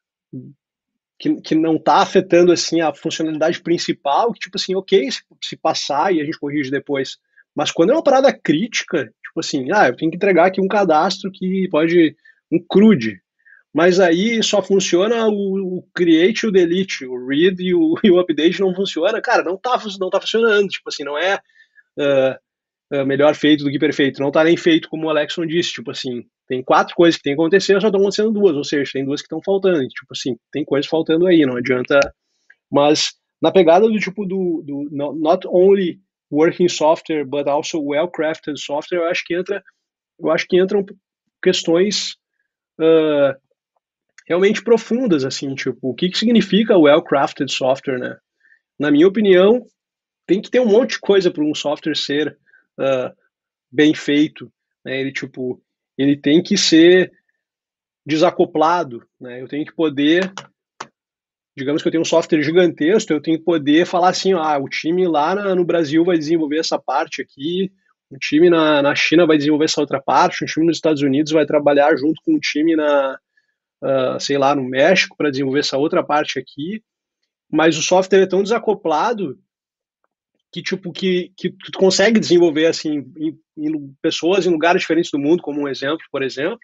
que, que não está afetando assim a funcionalidade principal, que tipo assim, ok, se, se passar e a gente corrige depois. Mas quando é uma parada crítica, tipo assim, ah, eu tenho que entregar aqui um cadastro que pode, um CRUD, mas aí só funciona o, o create e o delete, o read e o, e o update não funciona, cara, não tá, não tá funcionando, tipo assim, não é uh, uh, melhor feito do que perfeito, não tá nem feito como o Alexson disse, tipo assim, tem quatro coisas que tem que acontecer, só estão acontecendo duas, ou seja, tem duas que estão faltando, tipo assim, tem coisas faltando aí, não adianta, mas na pegada do tipo do, do not only working software, but also well-crafted software, eu acho que entra, eu acho que entram questões uh, realmente profundas, assim, tipo, o que, que significa well-crafted software, né? Na minha opinião, tem que ter um monte de coisa para um software ser uh, bem feito, né? Ele, tipo, ele tem que ser desacoplado, né? Eu tenho que poder, digamos que eu tenho um software gigantesco, eu tenho que poder falar assim, ah, o time lá na, no Brasil vai desenvolver essa parte aqui, o time na, na China vai desenvolver essa outra parte, o time nos Estados Unidos vai trabalhar junto com o time na, uh, sei lá, no México para desenvolver essa outra parte aqui, mas o software é tão desacoplado que tipo que, que tu consegue desenvolver assim em, em pessoas em lugares diferentes do mundo, como um exemplo, por exemplo,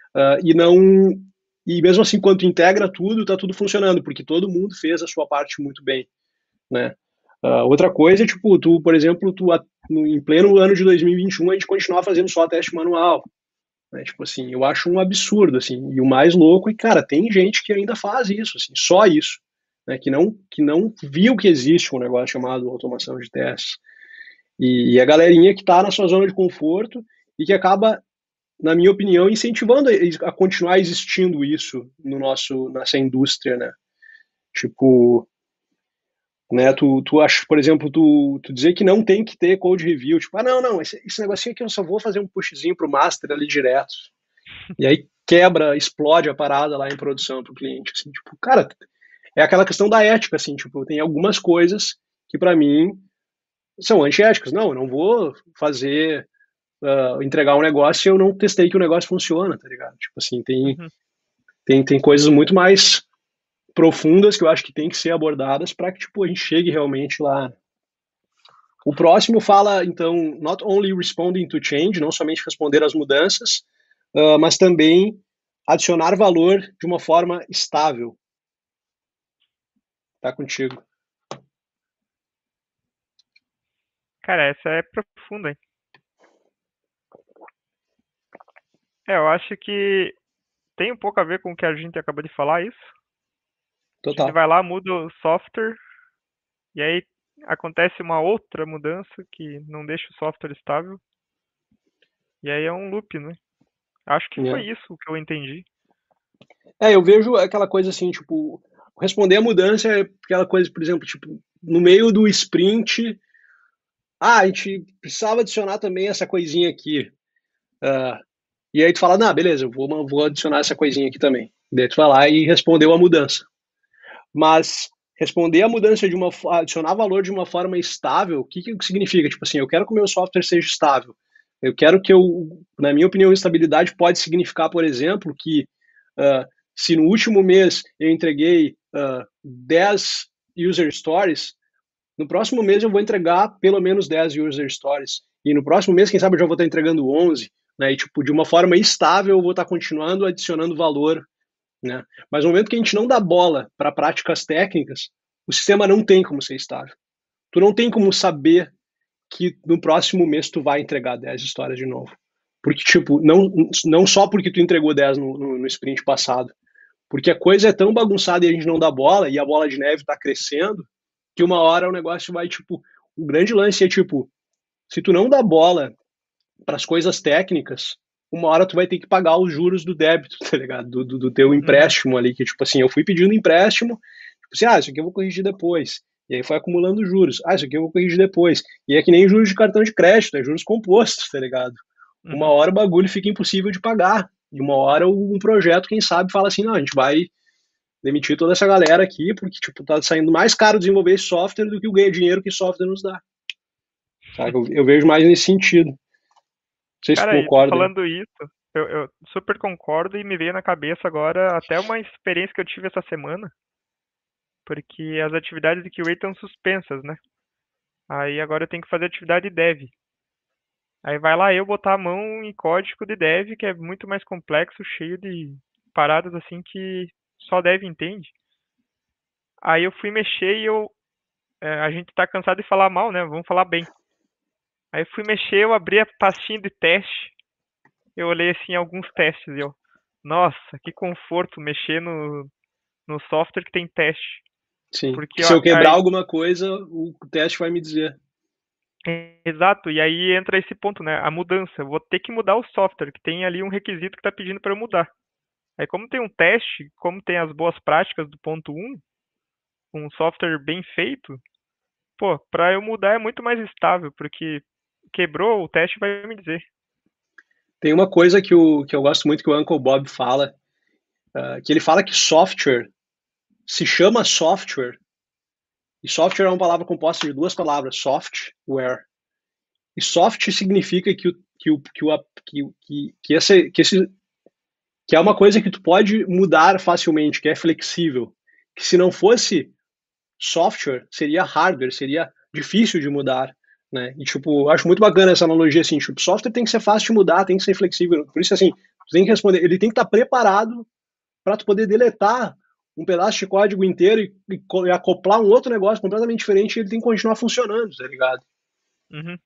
uh, e não e mesmo assim, quando tu integra tudo, tá tudo funcionando, porque todo mundo fez a sua parte muito bem, né? Uh, outra coisa é, tipo, tu, por exemplo, tu, em pleno ano de dois mil e vinte e um, a gente continuar fazendo só teste manual, né? Tipo assim, eu acho um absurdo, assim, e o mais louco é, cara, tem gente que ainda faz isso, assim, só isso, né? Que não, que não viu que existe um negócio chamado automação de testes. E, e a galerinha que tá na sua zona de conforto e que acaba, na minha opinião, incentivando a, a continuar existindo isso no nosso, nessa indústria, né? Tipo, né, tu, tu acha, por exemplo, tu, tu dizer que não tem que ter code review, tipo, ah, não, não, esse, esse negocinho aqui eu só vou fazer um pushzinho pro master ali direto. E aí quebra, explode a parada lá em produção pro cliente, assim, tipo, cara, é aquela questão da ética, assim, tipo, tem algumas coisas que para mim são antiéticas. Não, eu não vou fazer, uh, entregar um negócio se eu não testei que o negócio funciona, tá ligado? Tipo assim, tem, Uhum. tem, tem coisas muito mais profundas que eu acho que tem que ser abordadas para que, tipo, a gente chegue realmente lá. O próximo fala, então, not only responding to change, não somente responder às mudanças, uh, mas também adicionar valor de uma forma estável. Tá contigo. Cara, essa é profunda, hein? É, eu acho que tem um pouco a ver com o que a gente acabou de falar, isso. A gente Total. vai lá, muda o software, e aí acontece uma outra mudança que não deixa o software estável. E aí é um loop, né? Acho que foi Yeah. isso que eu entendi. É, eu vejo aquela coisa assim, tipo, responder a mudança é aquela coisa, por exemplo, tipo, no meio do sprint, ah, a gente precisava adicionar também essa coisinha aqui. Uh, e aí tu fala, não, beleza, eu vou, vou adicionar essa coisinha aqui também. E daí tu vai lá e respondeu a mudança. Mas responder a mudança de uma adicionar valor de uma forma estável, o que, que significa? Tipo assim, eu quero que o meu software seja estável. Eu quero que eu, na minha opinião, estabilidade pode significar, por exemplo, que uh, se no último mês eu entreguei uh, dez user stories, no próximo mês eu vou entregar pelo menos dez user stories. E no próximo mês, quem sabe, eu já vou estar entregando onze. Né? E, tipo, de uma forma estável, eu vou estar continuando adicionando valor. Né? Mas no momento que a gente não dá bola para práticas técnicas, o sistema não tem como ser estável. Tu não tem como saber que no próximo mês tu vai entregar dez histórias de novo. Porque, tipo, não, não só porque tu entregou dez no, no, no sprint passado, porque a coisa é tão bagunçada e a gente não dá bola, e a bola de neve tá crescendo, que uma hora o negócio vai, tipo, o grande lance é, tipo, se tu não dá bola para as coisas técnicas, uma hora tu vai ter que pagar os juros do débito, tá ligado? Do, do, do teu empréstimo uhum. ali, que tipo assim, eu fui pedindo empréstimo, tipo assim, ah, isso aqui eu vou corrigir depois. E aí foi acumulando juros. Ah, isso aqui eu vou corrigir depois. E é que nem juros de cartão de crédito, é juros compostos, tá ligado? Uhum. Uma hora o bagulho fica impossível de pagar. E uma hora um projeto, quem sabe, fala assim, não, a gente vai demitir toda essa galera aqui, porque tipo, tá saindo mais caro desenvolver esse software do que o ganho dinheiro que software nos dá. Sabe? Eu, eu vejo mais nesse sentido. Não sei se Cara, tu e tu concorda. falando isso, eu, eu super concordo e me veio na cabeça agora até uma experiência que eu tive essa semana, porque as atividades de Q A estão suspensas, né? Aí agora eu tenho que fazer atividade dev. Aí vai lá eu botar a mão em código de dev, que é muito mais complexo, cheio de paradas assim que só dev entende. Aí eu fui mexer e eu... É, a gente tá cansado de falar mal, né? Vamos falar bem. Aí fui mexer, eu abri a pastinha de teste, eu olhei assim alguns testes e eu... Nossa, que conforto mexer no, no software que tem teste. Sim. Porque Que se eu quebrar aí, alguma coisa, o teste vai me dizer. exato, e aí entra esse ponto, né? A mudança. Eu vou ter que mudar o software, que tem ali um requisito que está pedindo para eu mudar. Aí como tem um teste, como tem as boas práticas do ponto um, um software bem feito, pô, para eu mudar é muito mais estável, porque quebrou, o teste vai me dizer. Tem uma coisa que, o, que eu gosto muito que o Uncle Bob fala, uh, que ele fala que software se chama software, e software é uma palavra composta de duas palavras, software. E soft significa que, o, que, o, que, o, que, que, que, esse, que, esse, que é uma coisa que tu pode mudar facilmente, que é flexível. Que se não fosse software, seria hardware, seria difícil de mudar. Né? E, tipo, eu acho muito bacana essa analogia, assim, tipo, software tem que ser fácil de mudar, tem que ser flexível. Por isso, assim, Tu tem que responder, ele tem que estar preparado para tu poder deletar um pedaço de código inteiro e, e, e acoplar um outro negócio completamente diferente e ele tem que continuar funcionando, tá ligado? Uhum.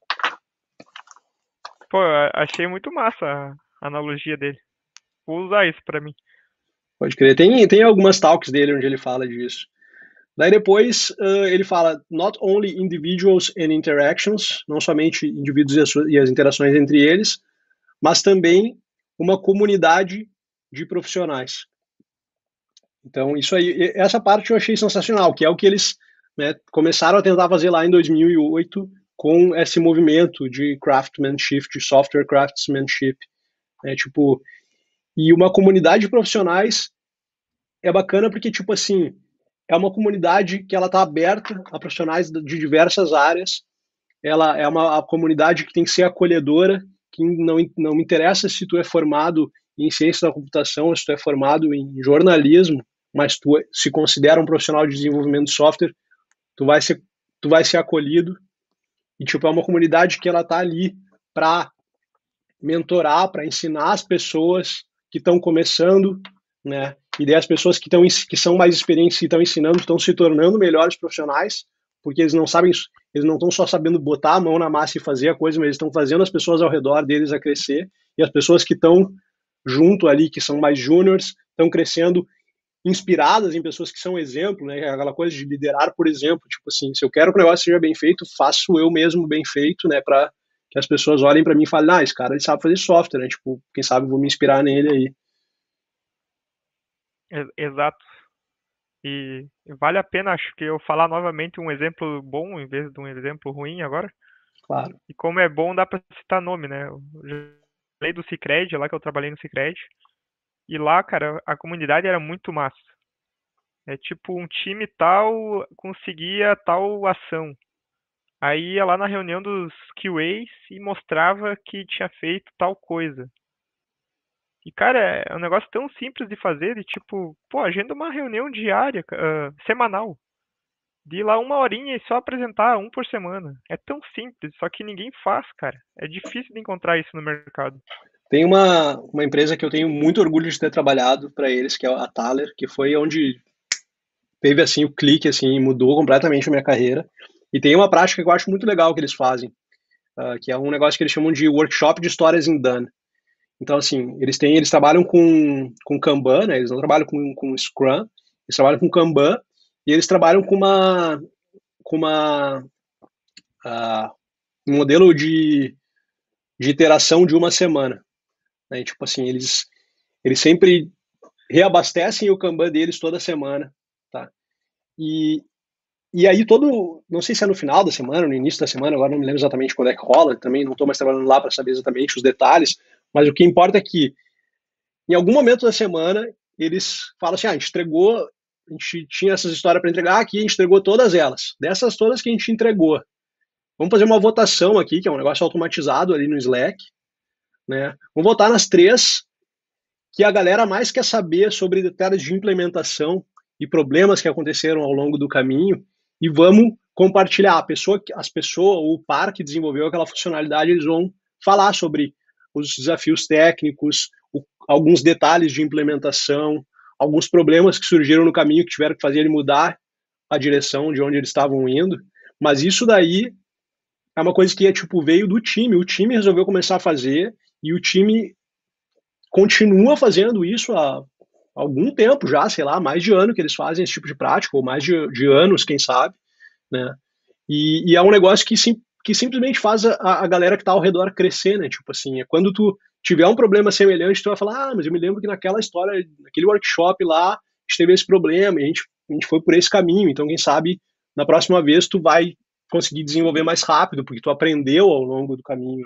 Pô, eu achei muito massa a analogia dele. Vou usar isso pra mim. Pode crer. Tem, tem algumas talks dele onde ele fala disso. Daí depois uh, ele fala not only individuals and interactions, não somente indivíduos e as, e as interações entre eles, mas também uma comunidade de profissionais. Então isso aí, essa parte eu achei sensacional, que é o que eles, né, começaram a tentar fazer lá em dois mil e oito com esse movimento de craftsmanship, de software craftsmanship, né, tipo, e uma comunidade de profissionais é bacana porque, tipo assim, é uma comunidade que ela está aberta a profissionais de diversas áreas. Ela é uma comunidade que tem que ser acolhedora, que não, não me interessa se tu é formado em ciência da computação, ou se tu é formado em jornalismo, mas tu se considera um profissional de desenvolvimento de software, tu vai ser, tu vai ser acolhido. E, tipo, é uma comunidade que ela tá ali para mentorar, para ensinar as pessoas que estão começando, né? E daí as pessoas que, tão, que são mais experientes e estão ensinando estão se tornando melhores profissionais, porque eles não sabem, eles não estão só sabendo botar a mão na massa e fazer a coisa, mas eles estão fazendo as pessoas ao redor deles a crescer, e as pessoas que estão junto ali, que são mais júniores, estão crescendo inspiradas em pessoas que são exemplo, né? Aquela coisa de liderar por exemplo, tipo assim, se eu quero que o negócio seja bem feito, faço eu mesmo bem feito, né? Para que as pessoas olhem para mim e falem, ah, esse cara ele sabe fazer software, né? Tipo, quem sabe eu vou me inspirar nele aí. Exato. E vale a pena, acho que eu falar novamente um exemplo bom em vez de um exemplo ruim agora. Claro. E como é bom, dá pra citar nome, né? Eu já falei do Cicred, lá que eu trabalhei no Cicred. E lá, cara, a comunidade era muito massa. É tipo, um time tal conseguia tal ação. Aí ia lá na reunião dos Q As e mostrava que tinha feito tal coisa. E, cara, é um negócio tão simples de fazer, de tipo, pô, agenda uma reunião diária, uh, semanal. De ir lá uma horinha e só apresentar um por semana. É tão simples, só que ninguém faz, cara. É difícil de encontrar isso no mercado. Tem uma, uma empresa que eu tenho muito orgulho de ter trabalhado para eles, que é a Thaler, que foi onde teve assim o clique, assim, mudou completamente a minha carreira. E tem uma prática que eu acho muito legal que eles fazem, uh, que é um negócio que eles chamam de workshop de histórias em Done. Então, assim, eles têm, eles trabalham com, com Kanban, né? Eles não trabalham com, com Scrum, eles trabalham com Kanban e eles trabalham com uma, com uma uh, um modelo de, de iteração de uma semana. Né? Tipo assim, eles, eles sempre reabastecem o Kanban deles toda semana, tá? E, e aí todo, não sei se é no final da semana, no início da semana, agora não me lembro exatamente quando é que rola, também não estou mais trabalhando lá para saber exatamente os detalhes, mas o que importa é que em algum momento da semana eles falam assim, ah, a gente entregou, a gente tinha essas histórias para entregar aqui, a gente entregou todas elas. Dessas todas que a gente entregou, vamos fazer uma votação aqui, que é um negócio automatizado ali no Slack, né? Vamos votar nas três que a galera mais quer saber sobre detalhes de implementação e problemas que aconteceram ao longo do caminho e vamos compartilhar. A pessoa, as pessoas, o par que desenvolveu aquela funcionalidade, eles vão falar sobre os desafios técnicos, o, alguns detalhes de implementação, alguns problemas que surgiram no caminho que tiveram que fazer ele mudar a direção de onde eles estavam indo. Mas isso daí é uma coisa que é, tipo, veio do time. O time resolveu começar a fazer e o time continua fazendo isso há algum tempo já, sei lá, mais de ano que eles fazem esse tipo de prática, ou mais de, de anos, quem sabe, né? E, e é um negócio que, sim, que simplesmente faz a, a galera que está ao redor crescer, né? Tipo assim, é quando tu tiver um problema semelhante, tu vai falar, ah, mas eu me lembro que naquela história, naquele workshop lá, a gente teve esse problema, e a gente, a gente foi por esse caminho, então quem sabe na próxima vez tu vai conseguir desenvolver mais rápido, porque tu aprendeu ao longo do caminho.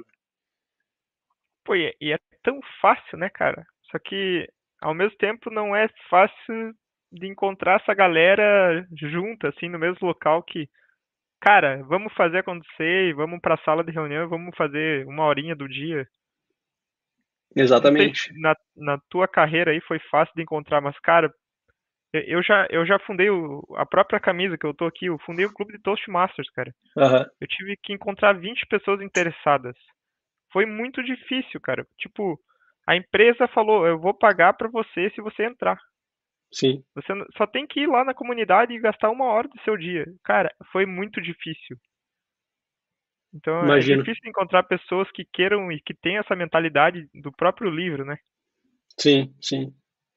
Pô, e e é tão fácil, né, cara? Só que, ao mesmo tempo, não é fácil de encontrar essa galera junta, assim, no mesmo local que, cara, vamos fazer acontecer e vamos pra sala de reunião e vamos fazer uma horinha do dia. Não sei Exatamente. se na, na tua carreira aí foi fácil de encontrar, mas, cara, eu eu já, eu já fundei o, a própria camisa que eu tô aqui, eu fundei o clube de Toastmasters, cara. Uhum. Eu tive que encontrar vinte pessoas interessadas. Foi muito difícil, cara. Tipo, A empresa falou, eu vou pagar para você se você entrar. Sim, Você n- só tem que ir lá na comunidade e gastar uma hora do seu dia. Cara, foi muito difícil. Então é imagino. difícil encontrar pessoas que queiram e que tenham essa mentalidade do próprio livro, né? Sim, sim.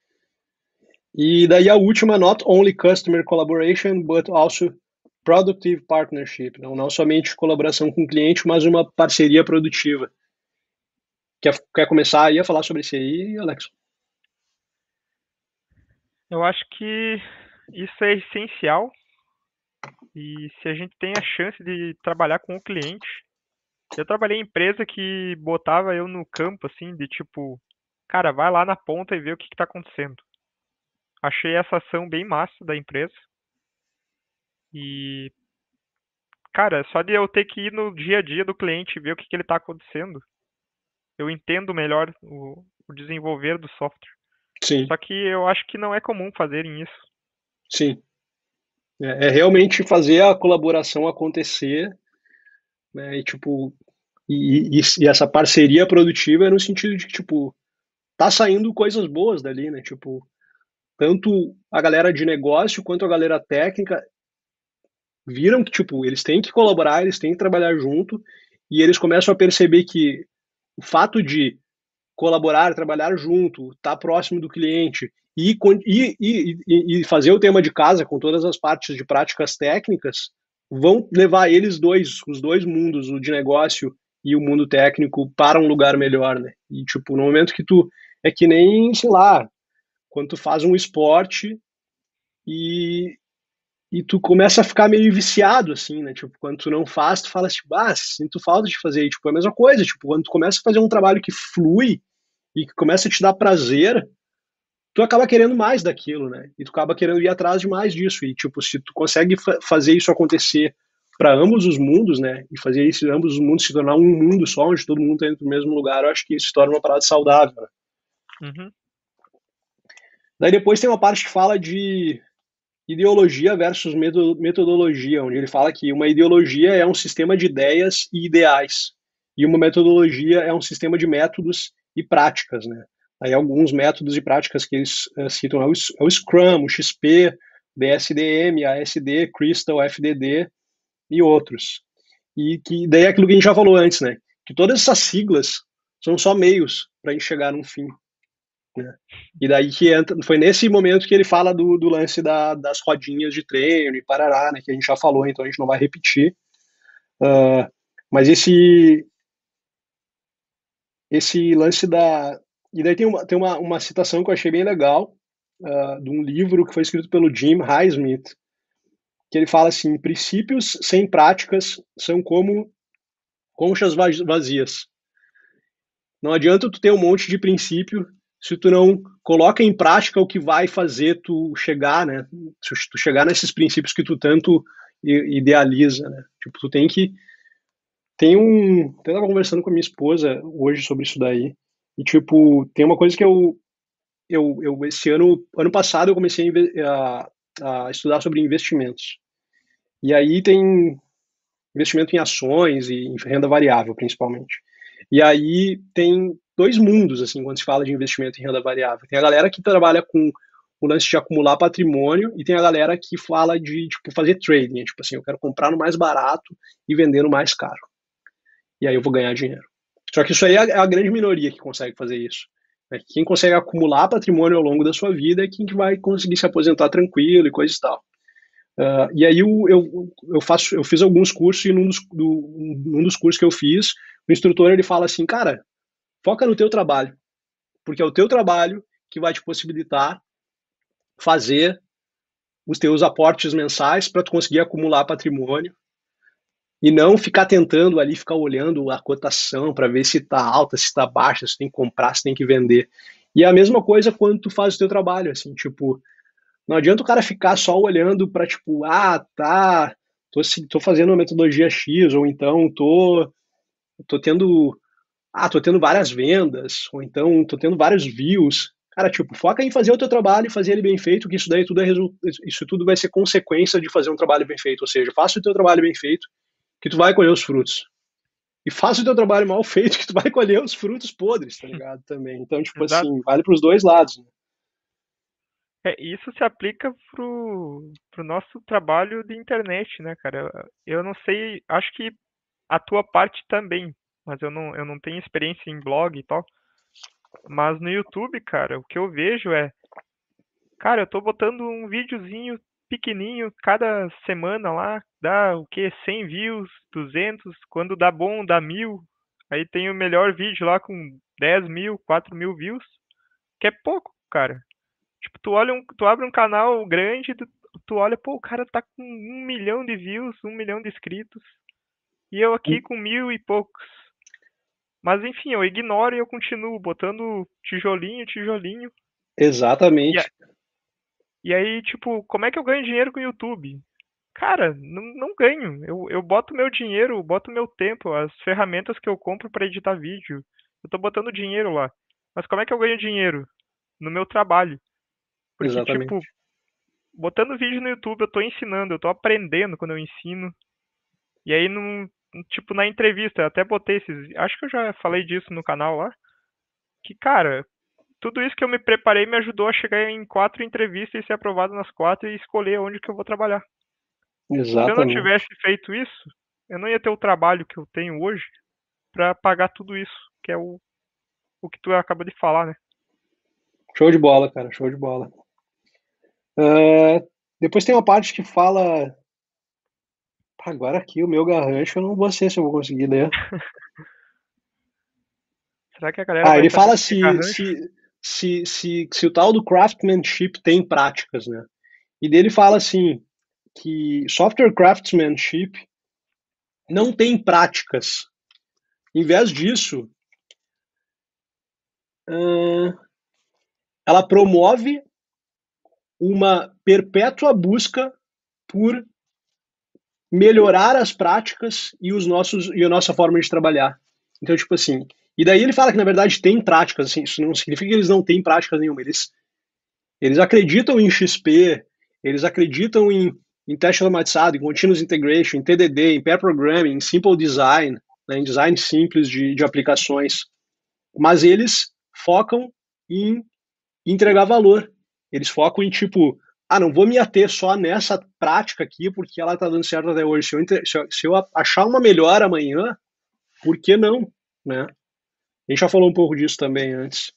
E daí a última, not only customer collaboration, but also productive partnership. Não, não somente colaboração com o cliente, mas uma parceria produtiva. Quer, quer começar aí a falar sobre isso aí, Alex? Eu acho que isso é essencial e se a gente tem a chance de trabalhar com o cliente. Eu trabalhei em empresa que botava eu no campo, assim, de tipo, cara, vai lá na ponta e vê o que que tá acontecendo. Achei essa ação bem massa da empresa. E, cara, só de eu ter que ir no dia a dia do cliente e ver o que que ele tá acontecendo, eu entendo melhor o, o desenvolver do software. Sim, Só que eu acho que não é comum fazerem isso. sim. É, é realmente fazer a colaboração acontecer, né? E tipo, e, e, e essa parceria produtiva é no sentido de que, tipo, tá saindo coisas boas dali, né? Tipo, tanto a galera de negócio quanto a galera técnica viram que, tipo, eles têm que colaborar, eles têm que trabalhar junto, e eles começam a perceber que o fato de colaborar, trabalhar junto, estar próximo do cliente e, e, e, e fazer o tema de casa com todas as partes de práticas técnicas vão levar eles dois, os dois mundos, o de negócio e o mundo técnico, para um lugar melhor, né? E, tipo, no momento que tu... É que nem, sei lá, quando tu faz um esporte e, e tu começa a ficar meio viciado, assim, né? Tipo, quando tu não faz, tu fala, tipo, ah, sinto falta de fazer. E, tipo, é a mesma coisa. Tipo, quando tu começa a fazer um trabalho que flui e que começa a te dar prazer, tu acaba querendo mais daquilo, né? E tu acaba querendo ir atrás de mais disso. E, tipo, se tu consegue fa fazer isso acontecer para ambos os mundos, né? E fazer isso, ambos os mundos se tornar um mundo só, onde todo mundo tá indo pro mesmo lugar, eu acho que isso se torna uma parada saudável, né? Uhum. Daí depois tem uma parte que fala de ideologia versus metodologia, onde ele fala que uma ideologia é um sistema de ideias e ideais, e uma metodologia é um sistema de métodos e práticas, né? Aí alguns métodos e práticas que eles uh, citam é o, é o Scrum, o X P, D S D M, A S D, Crystal, F D D e outros. E que daí é aquilo que a gente já falou antes, né? Que todas essas siglas são só meios para a gente chegar num fim, né? E daí que entra, foi nesse momento que ele fala do, do lance da, das rodinhas de treino e parará, né, que a gente já falou, então a gente não vai repetir. Uh, mas esse esse lance da... E daí tem uma, tem uma, uma citação que eu achei bem legal, uh, de um livro que foi escrito pelo Jim Highsmith, que ele fala assim, princípios sem práticas são como conchas vazias. Não adianta tu ter um monte de princípio se tu não coloca em prática o que vai fazer tu chegar, né? Se tu chegar nesses princípios que tu tanto idealiza, né? Tipo, tu tem que... Tem um... Eu tava conversando com a minha esposa hoje sobre isso daí, e tipo, tem uma coisa que eu... Eu, eu esse ano... Ano passado eu comecei a, a, a estudar sobre investimentos. E aí tem investimento em ações e em renda variável, principalmente. E aí tem dois mundos, assim, quando se fala de investimento em renda variável. Tem a galera que trabalha com o lance de acumular patrimônio e tem a galera que fala de, tipo, fazer trading. Tipo assim, eu quero comprar no mais barato e vender no mais caro. E aí eu vou ganhar dinheiro. Só que isso aí é a grande minoria que consegue fazer isso. Quem consegue acumular patrimônio ao longo da sua vida é quem que vai conseguir se aposentar tranquilo e coisa e tal. Uh, e aí eu, eu, eu, faço, eu fiz alguns cursos e num dos, do, num dos cursos que eu fiz, o instrutor ele fala assim, cara, foca no teu trabalho, porque é o teu trabalho que vai te possibilitar fazer os teus aportes mensais para tu conseguir acumular patrimônio e não ficar tentando ali, ficar olhando a cotação para ver se está alta, se está baixa, se tem que comprar, se tem que vender. E é a mesma coisa quando tu faz o teu trabalho, assim, tipo, não adianta o cara ficar só olhando para tipo, ah, tá, tô, tô fazendo uma metodologia X, ou então tô, tô tendo, ah, tô tendo várias vendas, ou então tô tendo vários views. Cara, tipo, foca em fazer o teu trabalho e fazer ele bem feito, que isso daí tudo é result... isso tudo vai ser consequência de fazer um trabalho bem feito. Ou seja, faça o teu trabalho bem feito, que tu vai colher os frutos. e faz o teu trabalho mal feito que tu vai colher os frutos podres, tá ligado? Também. Então, tipo Exato. assim, vale pros dois lados, né? É, isso se aplica pro, pro nosso trabalho de internet, né, cara? Eu, eu não sei, acho que a tua parte também, mas eu não, eu não tenho experiência em blog e tal. Mas no YouTube, cara, o que eu vejo é, cara, eu tô botando um videozinho pequenininho cada semana lá, dá o quê? cem views, duzentos, quando dá bom dá mil. Aí tem o melhor vídeo lá com dez mil, quatro mil views, que é pouco, cara. Tipo, tu olha um, tu abre um canal grande, tu, tu olha, pô, o cara tá com um milhão de views, um milhão de inscritos, e eu aqui com mil e poucos. Mas enfim, eu ignoro e eu continuo botando tijolinho, tijolinho. E, a- Exatamente. e aí, tipo, como é que eu ganho dinheiro com o YouTube? Cara, não, não ganho. Eu, eu boto meu dinheiro, boto meu tempo, as ferramentas que eu compro pra editar vídeo. Eu tô botando dinheiro lá. Mas como é que eu ganho dinheiro? No meu trabalho. Porque, tipo, Exatamente. botando vídeo no YouTube, eu tô ensinando, eu tô aprendendo quando eu ensino. E aí, num, tipo, na entrevista, eu até botei esses. Acho que eu já falei disso no canal lá. Que, cara, tudo isso que eu me preparei me ajudou a chegar em quatro entrevistas e ser aprovado nas quatro e escolher onde que eu vou trabalhar. Se eu não tivesse Exatamente. feito isso, eu não ia ter o trabalho que eu tenho hoje pra pagar tudo isso, que é o, o que tu acaba de falar, né? Show de bola, cara. Show de bola. Ah, depois tem uma parte que fala. Pá, agora aqui, o meu garrancho, eu não vou sei se eu vou conseguir ler. Será que a galera Ah, vai ele saber o fala que é se, garrancho? se, se, se, se o tal do craftsmanship tem práticas, né? E dele fala assim, que software craftsmanship não tem práticas. Em vez disso, ah, ela promove uma perpétua busca por melhorar as práticas e os nossos e a nossa forma de trabalhar. Então, tipo assim, e daí ele fala que na verdade tem práticas, assim, isso não significa que eles não têm práticas nenhuma, eles eles acreditam em X P, eles acreditam em, em teste automatizado, em continuous integration, em T D D, em pair programming, em simple design, né, em design simples de, de aplicações, mas eles focam em entregar valor. Eles focam em tipo, ah, não vou me ater só nessa prática aqui porque ela está dando certo até hoje. Se eu, se eu, se eu achar uma melhor amanhã, por que não? Né? A gente já falou um pouco disso também antes.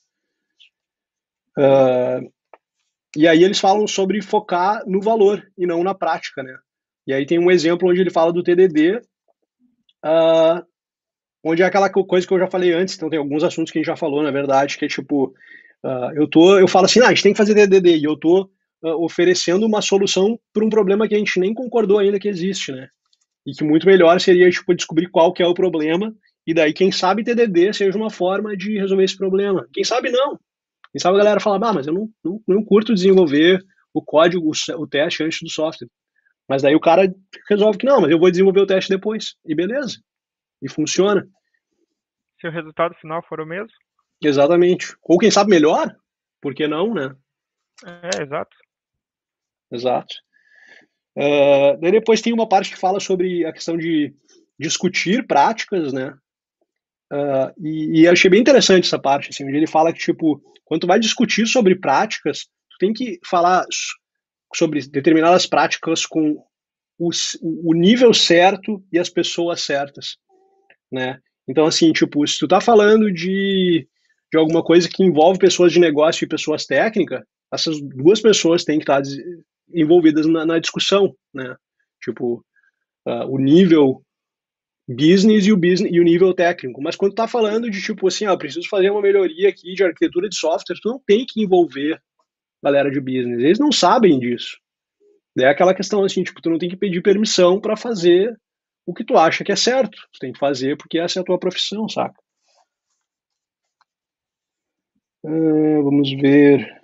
Uh, e aí eles falam sobre focar no valor e não na prática, né? E aí tem um exemplo onde ele fala do T D D, uh, onde é aquela coisa que eu já falei antes, então tem alguns assuntos que a gente já falou, na verdade, que é tipo, uh, eu tô, eu falo assim, ah, a gente tem que fazer T D D, e eu tô uh, oferecendo uma solução para um problema que a gente nem concordou ainda que existe, né? E que muito melhor seria, tipo, descobrir qual que é o problema, e daí, quem sabe T D D seja uma forma de resolver esse problema. Quem sabe não. Quem sabe a galera fala, ah, mas eu não, não, não curto desenvolver o código, o, o teste antes do software. Mas daí o cara resolve que não, mas eu vou desenvolver o teste depois. E beleza. E funciona. Se o resultado final for o mesmo? Exatamente. Ou quem sabe melhor, por que não, né? É, exato. Exato. Uh, daí depois tem uma parte que fala sobre a questão de discutir práticas, né? Uh, e, e eu achei bem interessante essa parte, assim, onde ele fala que, tipo, quando tu vai discutir sobre práticas, tu tem que falar sobre determinadas práticas com o, o nível certo e as pessoas certas, né? Então, assim, tipo, se tu tá falando de, de alguma coisa que envolve pessoas de negócio e pessoas técnicas, essas duas pessoas têm que estar envolvidas na, na discussão, né? Tipo, uh, o nível business e o, business e o nível técnico. Mas quando tu tá falando de, tipo, assim, ó, preciso fazer uma melhoria aqui de arquitetura de software, tu não tem que envolver galera de business. Eles não sabem disso. É aquela questão, assim, tipo, tu não tem que pedir permissão para fazer o que tu acha que é certo. Tu tem que fazer porque essa é a tua profissão, saca? Ah, vamos ver.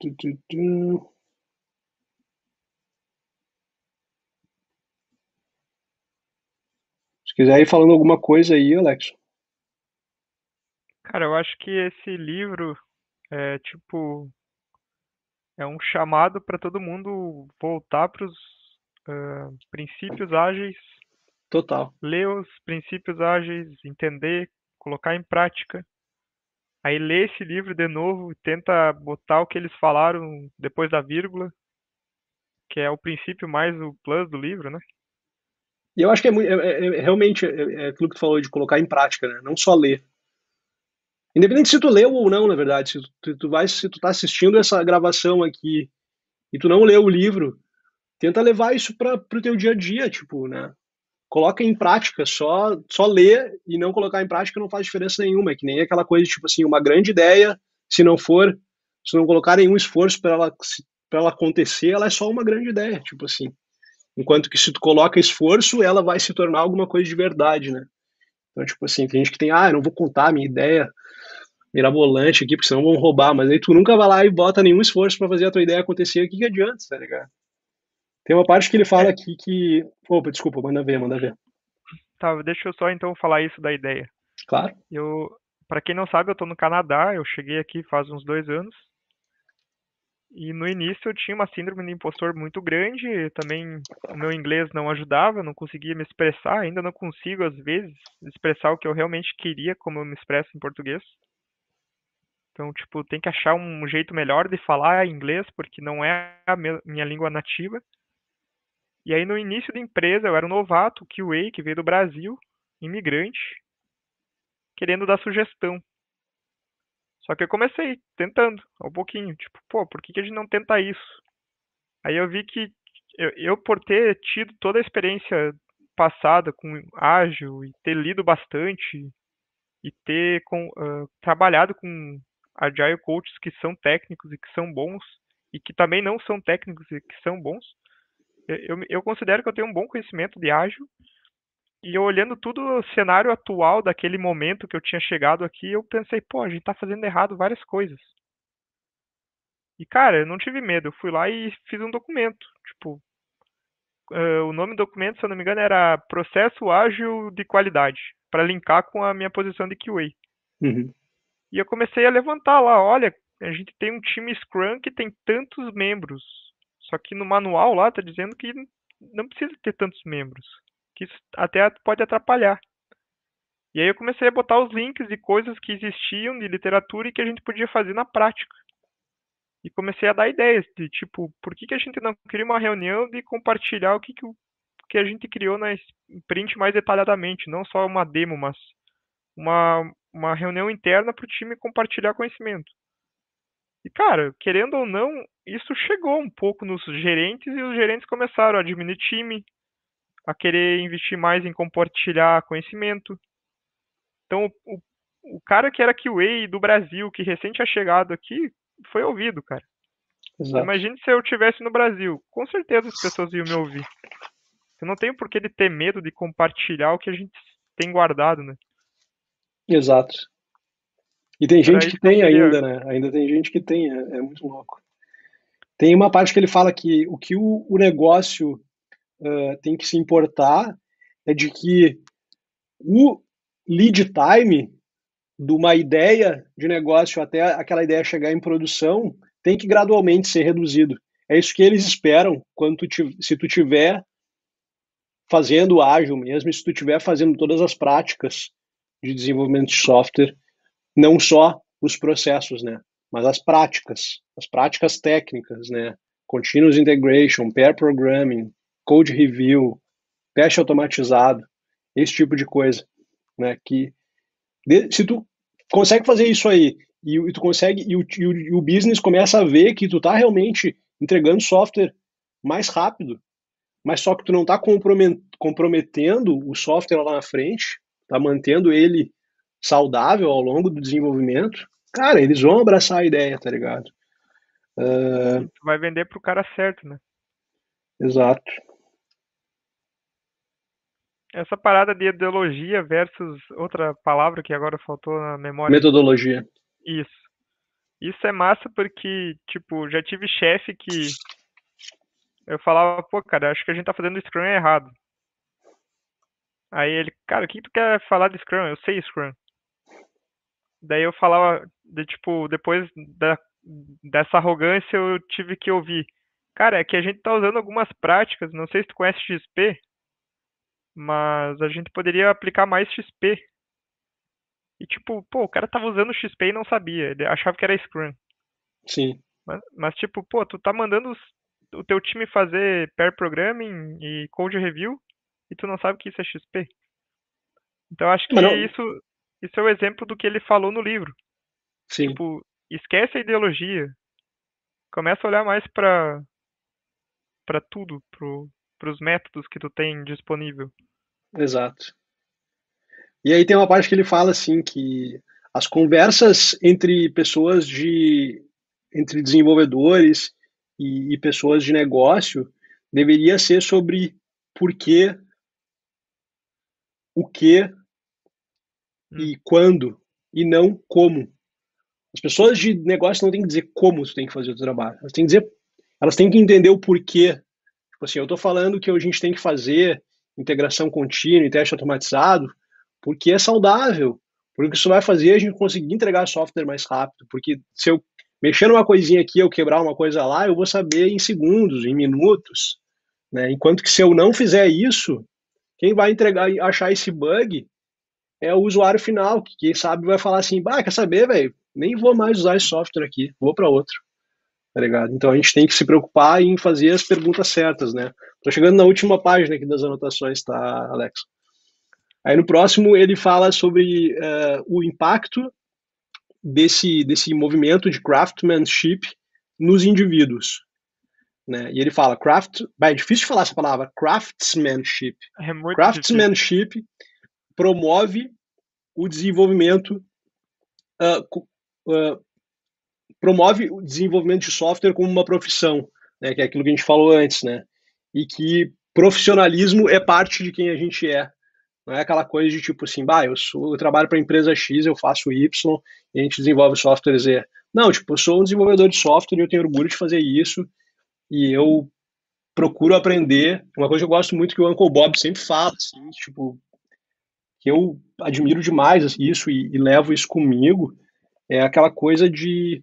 Se quiser ir falando alguma coisa aí, Alex. Cara, eu acho que esse livro é tipo, é um chamado para todo mundo voltar para os princípios ágeis Total. ler os princípios ágeis, entender, colocar em prática. Aí lê esse livro de novo e tenta botar o que eles falaram depois da vírgula, que é o princípio mais o plus do livro, né? E eu acho que é, muito, é, é- é realmente é, é aquilo que tu falou de colocar em prática, né? Não só ler. Independente se tu leu ou não, na verdade, se tu, tu vai, se tu tá assistindo essa gravação aqui e tu não leu o livro, tenta levar isso para pro teu dia a dia, tipo, né? Coloca em prática, só só ler e não colocar em prática não faz diferença nenhuma, é que nem aquela coisa tipo assim, uma grande ideia, se não for, se não colocar nenhum esforço para ela para ela acontecer, ela é só uma grande ideia, tipo assim. Enquanto que se tu coloca esforço, ela vai se tornar alguma coisa de verdade, né? Então, tipo assim, tem gente que tem, ah, eu não vou contar a minha ideia mirabolante aqui, porque senão vão roubar, mas aí tu nunca vai lá e bota nenhum esforço para fazer a tua ideia acontecer, o que que adianta, tá ligado? Tem uma parte que ele fala É, aqui que, opa, desculpa, manda ver, manda ver. tá, deixa eu só então falar isso da ideia. Claro. Eu, para quem não sabe, eu tô no Canadá, eu cheguei aqui faz uns dois anos. E no início eu tinha uma síndrome de impostor muito grande, também o meu inglês não ajudava, eu não conseguia me expressar, ainda não consigo às vezes expressar o que eu realmente queria, como eu me expresso em português. Então, tipo, tem que achar um jeito melhor de falar inglês, porque não é a me- minha língua nativa. E aí no início da empresa eu era um novato, Q A, que veio do Brasil, imigrante, querendo dar sugestão. Só que eu comecei tentando, um pouquinho, tipo, pô, por que que a gente não tenta isso? Aí eu vi que eu, eu, por ter tido toda a experiência passada com ágil e ter lido bastante e ter com, ah, trabalhado com agile coaches que são técnicos e que são bons e que também não são técnicos e que são bons, eu, eu, eu considero que eu tenho um bom conhecimento de ágil e eu olhando tudo o cenário atual daquele momento que eu tinha chegado aqui, eu pensei, pô, a gente tá fazendo errado várias coisas. E cara, eu não tive medo, eu fui lá e fiz um documento, tipo, eh, o nome do documento, se eu não me engano, era Processo Ágil de Qualidade, para linkar com a minha posição de Q A. Uhum. E eu comecei a levantar lá, olha, a gente tem um time Scrum que tem tantos membros, só que no manual lá tá dizendo que não precisa ter tantos membros, que isso até pode atrapalhar. E aí eu comecei a botar os links de coisas que existiam de literatura e que a gente podia fazer na prática. E comecei a dar ideias de tipo, por que, que a gente não cria uma reunião de compartilhar o que, que, o, que a gente criou na sprint mais detalhadamente, não só uma demo, mas uma, uma reunião interna para o time compartilhar conhecimento. E cara, querendo ou não, isso chegou um pouco nos gerentes e os gerentes começaram a diminuir time, a querer investir mais em compartilhar conhecimento. Então, o, o cara que era Q A do Brasil, que recém tinha chegado aqui, foi ouvido, cara. Exato. Imagine se eu estivesse no Brasil. Com certeza as pessoas iam me ouvir. Eu não tenho por que de ter medo de compartilhar o que a gente tem guardado, né? Exato. E tem Era gente isso que que eu tem queria. ainda, né? Ainda tem gente que tem, é, é muito louco. Tem uma parte que ele fala que o que o, o negócio uh, tem que se importar é de que o lead time de uma ideia de negócio até aquela ideia chegar em produção tem que gradualmente ser reduzido. É isso que eles esperam quando tu, se tu tiver fazendo ágil mesmo, e se tu estiver fazendo todas as práticas de desenvolvimento de software, não só os processos, né? Mas as práticas, as práticas técnicas, né? Continuous integration, pair programming, code review, teste automatizado, esse tipo de coisa, né? Que se tu consegue fazer isso aí e, e tu consegue e o, e, o, e o business começa a ver que tu tá realmente entregando software mais rápido, mas só que tu não tá comprometendo o software lá na frente, tá mantendo ele saudável ao longo do desenvolvimento, cara, eles vão abraçar a ideia, tá ligado? E tu vai vender pro cara certo, né? Exato. Essa parada de ideologia versus outra palavra que agora faltou na memória. Metodologia. Isso. Isso é massa porque, tipo, já tive chefe que eu falava, pô, cara, acho que a gente tá fazendo Scrum errado. Aí ele, cara, o que tu quer falar de Scrum? Eu sei Scrum. Daí eu falava, de, tipo, depois da, dessa arrogância eu tive que ouvir. Cara, é que a gente tá usando algumas práticas, não sei se tu conhece X P, mas a gente poderia aplicar mais X P. E tipo, pô, o cara tava usando X P e não sabia, ele achava que era Scrum. Sim. Mas, mas tipo, pô, tu tá mandando os- o teu time fazer pair programming e code review e tu não sabe que isso é X P. Então eu acho que Mas não, isso, isso é o exemplo do que ele falou no livro. sim, Tipo, esquece a ideologia, começa a olhar mais pra, pra tudo, pro, pros métodos que tu tem disponível. exato. E aí tem uma parte que ele fala assim que as conversas entre pessoas de entre desenvolvedores e, e pessoas de negócio deveria ser sobre por quê, o que Hum, e quando e não como. As pessoas de negócio não têm que dizer como tu tem que fazer o teu trabalho. Elas têm que dizer, elas têm que entender o porquê. Tipo assim, eu estou falando que a gente tem que fazer integração contínua e teste automatizado porque é saudável, porque isso vai fazer a gente conseguir entregar software mais rápido, porque se eu mexer numa coisinha aqui, eu quebrar uma coisa lá, eu vou saber em segundos, em minutos, né? Enquanto que se eu não fizer isso, quem vai entregar e achar esse bug é o usuário final, que quem sabe vai falar assim, bah, quer saber, velho? Nem vou mais usar esse software aqui, vou para outro, tá ligado? Então a gente tem que se preocupar em fazer as perguntas certas, né? Tô chegando na última página aqui das anotações, tá, Alex? Aí no próximo ele fala sobre uh, o impacto desse, desse movimento de craftsmanship nos indivíduos, né? E ele fala, craft, é difícil de falar essa palavra, craftsmanship. é muito difícil. Craftsmanship promove o desenvolvimento, uh, uh, promove o desenvolvimento de software como uma profissão, né? Que é aquilo que a gente falou antes, né? E que profissionalismo é parte de quem a gente é. Não é aquela coisa de tipo assim, bah, eu, sou, eu trabalho para a empresa X, eu faço Y e a gente desenvolve software Z. Não, tipo, eu sou um desenvolvedor de software e eu tenho orgulho de fazer isso e eu procuro aprender. Uma coisa que eu gosto muito que o Uncle Bob sempre fala, assim, tipo, que eu admiro demais isso e, e levo isso comigo, é aquela coisa de.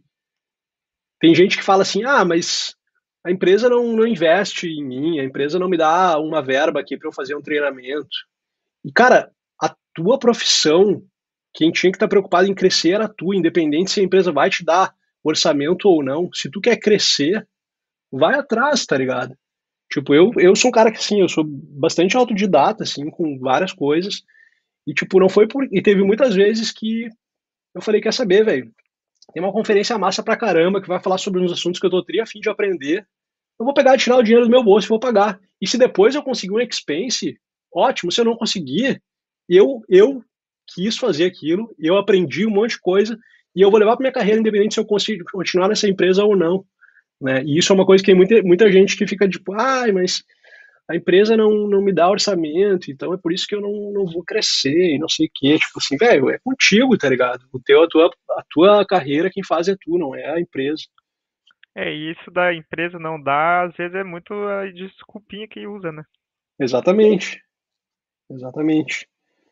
Tem gente que fala assim, ah, mas a empresa não, não investe em mim, a empresa não me dá uma verba aqui para eu fazer um treinamento. E, cara, a tua profissão, quem tinha que estar preocupado em crescer era tu, independente se a empresa vai te dar orçamento ou não. Se tu quer crescer, vai atrás, tá ligado? Tipo, eu, eu sou um cara que, assim, eu sou bastante autodidata, assim, com várias coisas. E, tipo, não foi por. E teve muitas vezes que eu falei, quer saber, velho? Tem uma conferência massa pra caramba que vai falar sobre uns assuntos que eu tô tri a fim de aprender. Eu vou pegar e tirar o dinheiro do meu bolso e vou pagar. E se depois eu conseguir um expense, ótimo. Se eu não conseguir, eu, eu quis fazer aquilo, eu aprendi um monte de coisa e eu vou levar para minha carreira, independente se eu consigo continuar nessa empresa ou não. Né? E isso é uma coisa que tem muita, muita gente que fica tipo, ai, mas a empresa não, não me dá orçamento, então é por isso que eu não, não vou crescer e não sei o quê. Tipo assim, velho, é contigo, tá ligado? O teu, a tua, a tua carreira, quem faz é tu, não é a empresa. É, e isso da empresa não dá, às vezes é muito a desculpinha que usa, né? Exatamente, exatamente.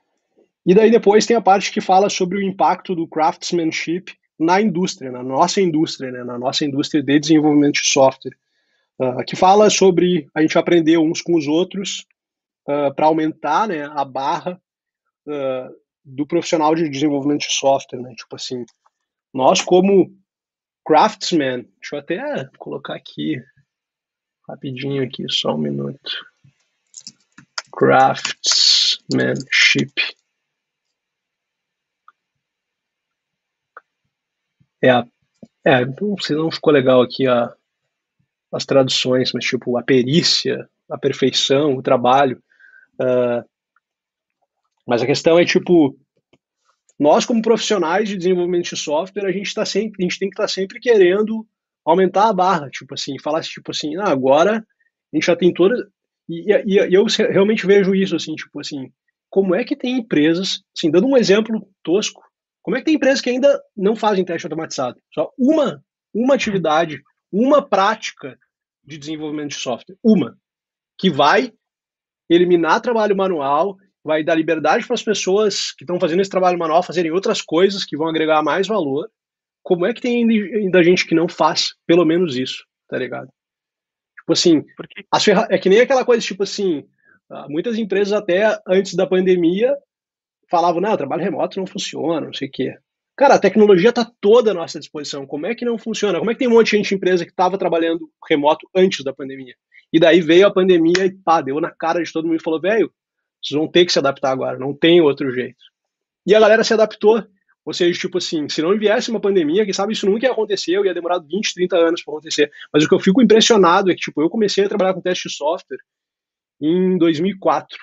E daí depois tem a parte que fala sobre o impacto do craftsmanship na indústria, na nossa indústria, né, na nossa indústria de desenvolvimento de software, uh, que fala sobre a gente aprender uns com os outros uh, para aumentar, né, a barra uh, do profissional de desenvolvimento de software, né, tipo assim, nós como craftsman, deixa eu até colocar aqui rapidinho aqui, só um minuto, craftsmanship, é a é, não sei, não ficou legal aqui a, as traduções, mas tipo a perícia, a perfeição, o trabalho. Uh, mas a questão é tipo nós como profissionais de desenvolvimento de software a gente está sempre, a gente tem que estar tá sempre querendo aumentar a barra, tipo assim, falar tipo assim, ah, agora a gente já tem toda e, e, e eu realmente vejo isso assim, tipo assim, como é que tem empresas, assim, dando um exemplo tosco, como é que tem empresas que ainda não fazem teste automatizado? Só uma, uma atividade, uma prática de desenvolvimento de software, uma, que vai eliminar trabalho manual, vai dar liberdade para as pessoas que estão fazendo esse trabalho manual fazerem outras coisas que vão agregar mais valor. Como é que tem ainda gente que não faz pelo menos isso, tá ligado? Tipo assim, Porque, as ferra... é que nem aquela coisa, tipo assim, Tá? Muitas empresas até antes da pandemia falavam, não, trabalho remoto não funciona, não sei o quê. Cara, a tecnologia está toda à nossa disposição. Como é que não funciona? Como é que tem um monte de gente de empresa que estava trabalhando remoto antes da pandemia? E daí veio a pandemia e pá, deu na cara de todo mundo e falou, velho, vocês vão ter que se adaptar agora, não tem outro jeito. E a galera se adaptou. Ou seja, tipo assim, se não viesse uma pandemia, quem sabe isso nunca ia acontecer, ia demorar vinte, trinta anos para acontecer. Mas o que eu fico impressionado é que, tipo, eu comecei a trabalhar com teste de software em dois mil e quatro.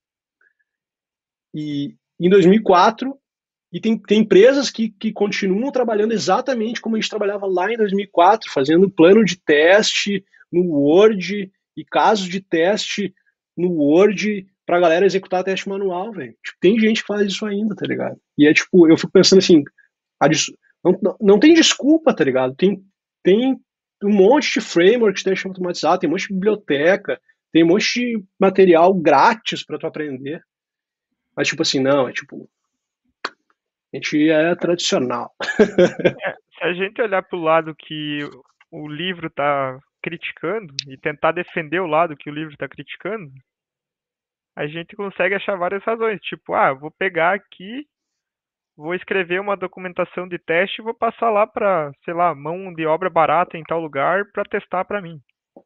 E em dois mil e quatro, e tem, tem empresas que, que continuam trabalhando exatamente como a gente trabalhava lá em dois mil e quatro, fazendo plano de teste no Word e casos de teste no Word pra galera executar teste manual, velho. Tipo, tem gente que faz isso ainda, tá ligado? E é tipo, eu fico pensando assim, a dis- não, não, não tem desculpa, tá ligado? Tem, tem um monte de framework de teste automatizado, tem um monte de biblioteca, tem um monte de material grátis pra tu aprender. Mas tipo assim, não, é tipo, a gente é tradicional. É, se a gente olhar para o lado que o livro está criticando e tentar defender o lado que o livro está criticando, a gente consegue achar várias razões. Tipo, ah, eu vou pegar aqui, vou escrever uma documentação de teste e vou passar lá para, sei lá, mão de obra barata em tal lugar para testar para mim.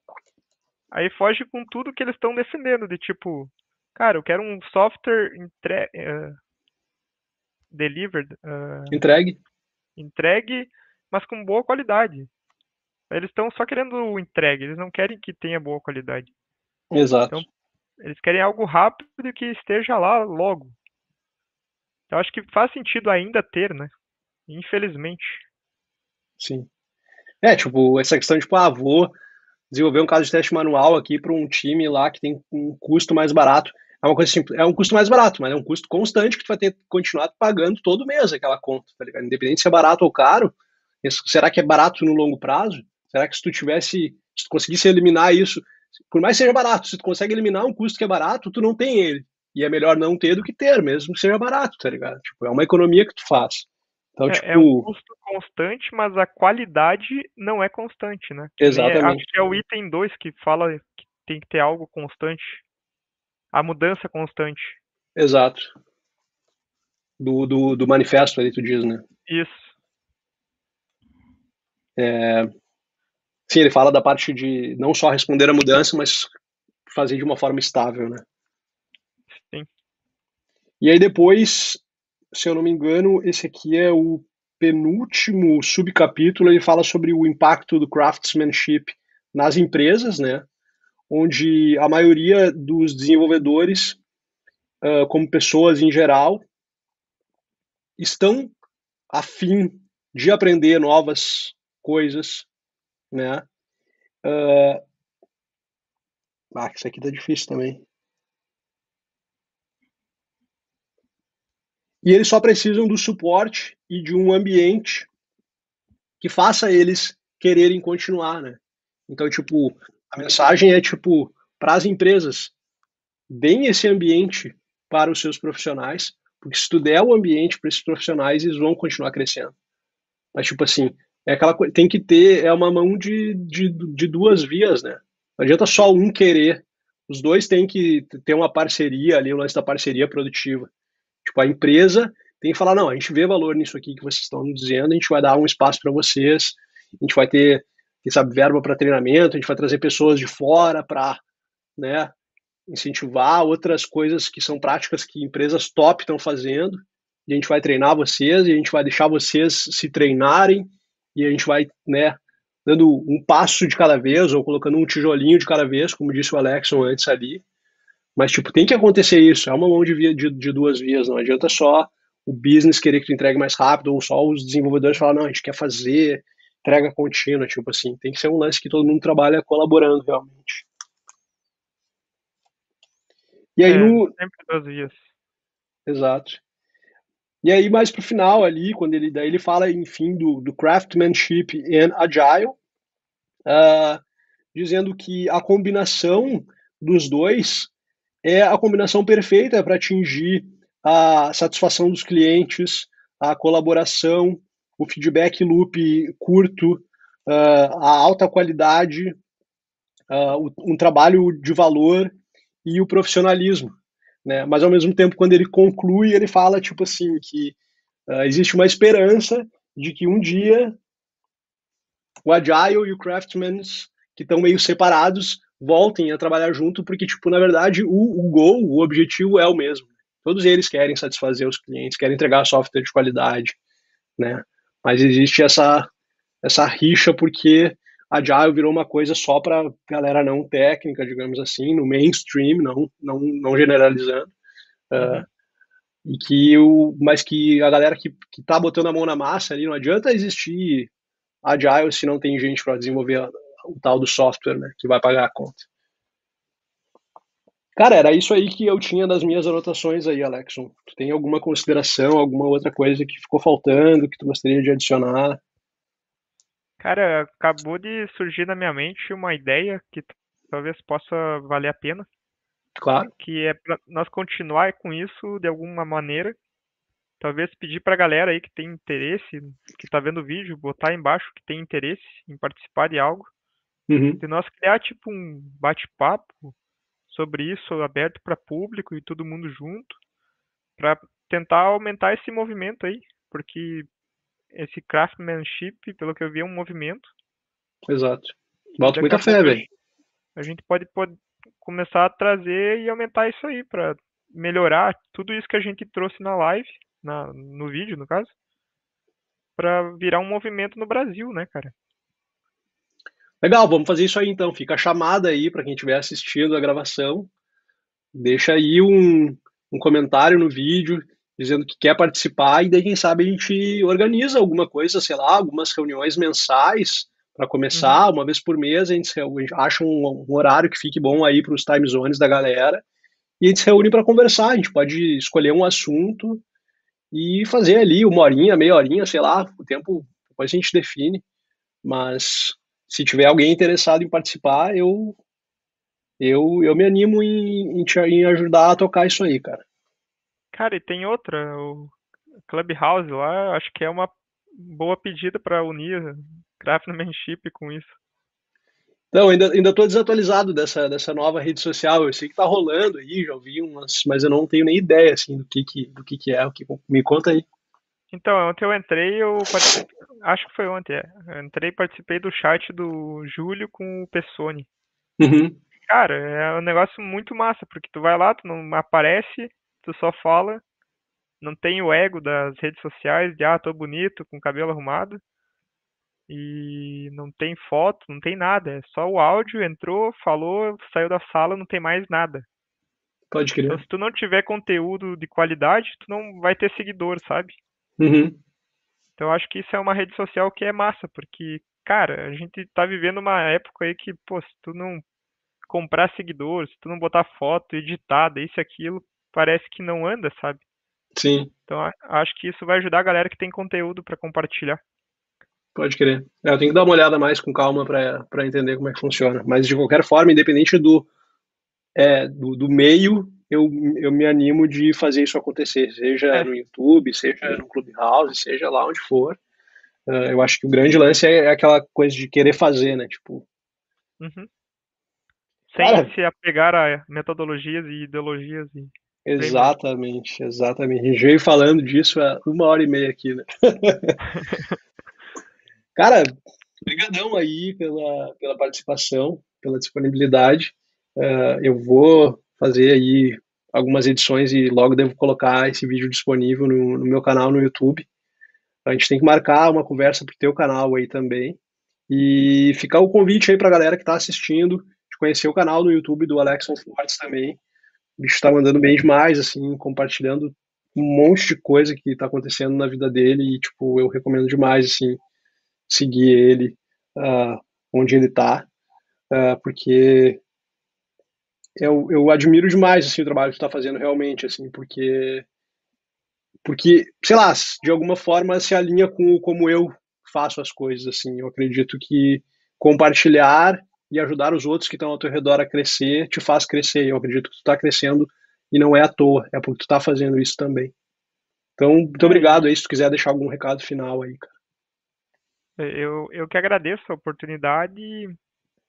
Aí foge com tudo que eles estão defendendo, de tipo, cara, eu quero um software entre... uh, delivered, uh, Entregue. entregue, mas com boa qualidade. Eles estão só querendo o entregue, eles não querem que tenha boa qualidade. Exato. Então, eles querem algo rápido e que esteja lá logo. Então, acho que faz sentido ainda ter, né? Infelizmente. Sim. É, tipo, essa questão de, tipo, ah, vou desenvolver um caso de teste manual aqui para um time lá que tem um custo mais barato. É uma coisa simples, é um custo mais barato, mas é um custo constante que tu vai ter que continuar pagando todo mês aquela conta, tá ligado? Independente se é barato ou caro, será que é barato no longo prazo? Será que se tu tivesse, se tu conseguisse eliminar isso, por mais que seja barato, se tu consegue eliminar um custo que é barato, tu não tem ele. E é melhor não ter do que ter, mesmo que seja barato, tá ligado? Tipo, é uma economia que tu faz. Então, É, é um tipo, custo constante, mas a qualidade não é constante, né? Que nem é- acho exatamente. que é o item dois que fala que tem que ter algo constante. A mudança constante. Exato. Do, do, do manifesto ali, tu diz, né? Isso. É, sim, ele fala da parte de não só responder à mudança, mas fazer de uma forma estável, né? Sim. E aí depois, se eu não me engano, esse aqui é o penúltimo subcapítulo, ele fala sobre o impacto do craftsmanship nas empresas, né? Onde a maioria dos desenvolvedores, uh, como pessoas em geral, estão a fim de aprender novas coisas, né? Uh, ah, isso aqui tá difícil também. E eles só precisam do suporte e de um ambiente que faça eles quererem continuar, né? Então, tipo, a mensagem é tipo para as empresas, deem esse ambiente para os seus profissionais, porque se tu der o ambiente para esses profissionais, eles vão continuar crescendo. Mas, tipo assim, é aquela coisa, tem que ter, é uma mão de, de, de duas vias, né? Não adianta só um querer. Os dois têm que ter uma parceria ali, o lance da parceria produtiva. Tipo, a empresa tem que falar, não, a gente vê valor nisso aqui que vocês estão dizendo, a gente vai dar um espaço para vocês, a gente vai ter, quem sabe, verba para treinamento, a gente vai trazer pessoas de fora para, né, incentivar outras coisas que são práticas que empresas top estão fazendo, e a gente vai treinar vocês, e a gente vai deixar vocês se treinarem, e a gente vai, né, dando um passo de cada vez, ou colocando um tijolinho de cada vez, como disse o Alexson antes ali. Mas, tipo, tem que acontecer isso. É uma mão de, via, de, de duas vias. Não adianta só o business querer que tu entregue mais rápido, ou só os desenvolvedores falar, não, a gente quer fazer entrega contínua. Tipo assim, tem que ser um lance que todo mundo trabalha colaborando realmente. E aí, É, no. sempre duas vias. Exato. E aí, mais pro final ali, quando ele daí ele fala, enfim, do, do craftsmanship and agile, uh, dizendo que a combinação dos dois é a combinação perfeita para atingir a satisfação dos clientes, a colaboração, o feedback loop curto, uh, a alta qualidade, uh, um trabalho de valor e o profissionalismo, né? Mas ao mesmo tempo, quando ele conclui, ele fala tipo assim que uh, existe uma esperança de que um dia o Agile e o Craftsman, que estão meio separados, voltem a trabalhar junto, porque tipo na verdade o, o goal, o objetivo é o mesmo. Todos eles querem satisfazer os clientes, querem entregar software de qualidade, né? Mas existe essa essa rixa porque a Agile virou uma coisa só para galera não técnica, digamos assim, no mainstream, não, não, não generalizando. Uh, Uhum. e que o, mas que a galera que, que tá botando a mão na massa ali, não adianta existir Agile se não tem gente para desenvolver o tal do software, né, que vai pagar a conta. Cara, era isso aí que eu tinha das minhas anotações aí, Alexson. Tu tem alguma consideração, alguma outra coisa que ficou faltando, que tu gostaria de adicionar? Cara, acabou de surgir na minha mente uma ideia que t- talvez possa valer a pena, Claro. que é pra nós continuar com isso de alguma maneira. Talvez pedir pra galera aí que tem interesse, que tá vendo o vídeo, botar aí embaixo que tem interesse em participar de algo. Uhum. De nós criar tipo um bate-papo sobre isso aberto para público e todo mundo junto, para tentar aumentar esse movimento aí, porque esse craftsmanship, pelo que eu vi, é um movimento Exato. e Boto daqui muita a fé, pouco a velho. gente, a gente pode, pode começar a trazer e aumentar isso aí para melhorar tudo isso que a gente trouxe na live, na, no vídeo, no caso, para virar um movimento no Brasil, né, cara? Legal, vamos fazer isso aí então. Fica a chamada aí para quem estiver assistindo a gravação. Deixa aí um, um comentário no vídeo dizendo que quer participar e daí quem sabe a gente organiza alguma coisa, sei lá, algumas reuniões mensais para Uhum. começar, uma vez por mês a gente, se- a gente acha um, um horário que fique bom aí para os time zones da galera e a gente se reúne para conversar. A gente pode escolher um assunto e fazer ali uma horinha, meia horinha, sei lá, o tempo depois a gente define, mas se tiver alguém interessado em participar, eu eu, eu me animo em, em, te- em ajudar a tocar isso aí, cara. Cara, e tem outra, o Clubhouse lá, acho que é uma boa pedida para unir craftsmanship com isso. Não, ainda, ainda tô desatualizado dessa, dessa nova rede social. Eu sei que tá rolando aí, já ouvi umas, mas eu não tenho nem ideia, assim, do que que, do que que é. O que, me conta aí. Então, ontem eu entrei, eu participei, acho que foi ontem, é. Eu entrei e participei do chat do Júlio com o Pessoni. Uhum, Cara, é um negócio muito massa, porque tu vai lá, tu não aparece, tu só fala, não tem o ego das redes sociais de, ah, tô bonito, com o cabelo arrumado, e não tem foto, não tem nada, é só o áudio, entrou, falou, saiu da sala, não tem mais nada. pode Então, crer. se tu não tiver conteúdo de qualidade, tu não vai ter seguidor, sabe? Uhum, Então, eu acho que isso é uma rede social que é massa, porque, cara, a gente tá vivendo uma época aí que, pô, se tu não comprar seguidores, se tu não botar foto editada, isso e aquilo, parece que não anda, sabe? sim, Então, a- acho que isso vai ajudar a galera que tem conteúdo pra compartilhar. pode crer. É, eu tenho que dar uma olhada mais com calma para para entender como é que funciona. Mas de qualquer forma, independente do, é, do, do meio, eu, eu me animo de fazer isso acontecer, seja É, no YouTube, seja no Clubhouse, seja lá onde for. Uh, eu acho que o grande lance é, é aquela coisa de querer fazer, né? Tipo, uhum. Sem cara, se apegar a metodologias e ideologias e framework. exatamente, exatamente. A gente veio falando disso há uma hora e meia aqui, né? Cara, brigadão aí pela, pela participação, pela disponibilidade. Uh, eu vou fazer aí algumas edições e logo devo colocar esse vídeo disponível no, no meu canal no YouTube. A gente tem que marcar uma conversa pro teu canal aí também. E ficar o convite aí pra galera que tá assistindo, de conhecer o canal no YouTube do Alexson Fortes também. O bicho tá mandando bem demais, assim, compartilhando um monte de coisa que tá acontecendo na vida dele e, tipo, eu recomendo demais, assim, seguir ele uh, onde ele tá, uh, porque eu, eu admiro demais, assim, o trabalho que tu tá fazendo realmente, assim, porque, porque, sei lá, de alguma forma se alinha com como eu faço as coisas, assim, eu acredito que compartilhar e ajudar os outros que estão ao teu redor a crescer te faz crescer, eu acredito que tu tá crescendo e não é à toa, é porque tu tá fazendo isso também. Então, muito É, obrigado aí, e se tu quiser deixar algum recado final aí, cara. eu, eu que agradeço a oportunidade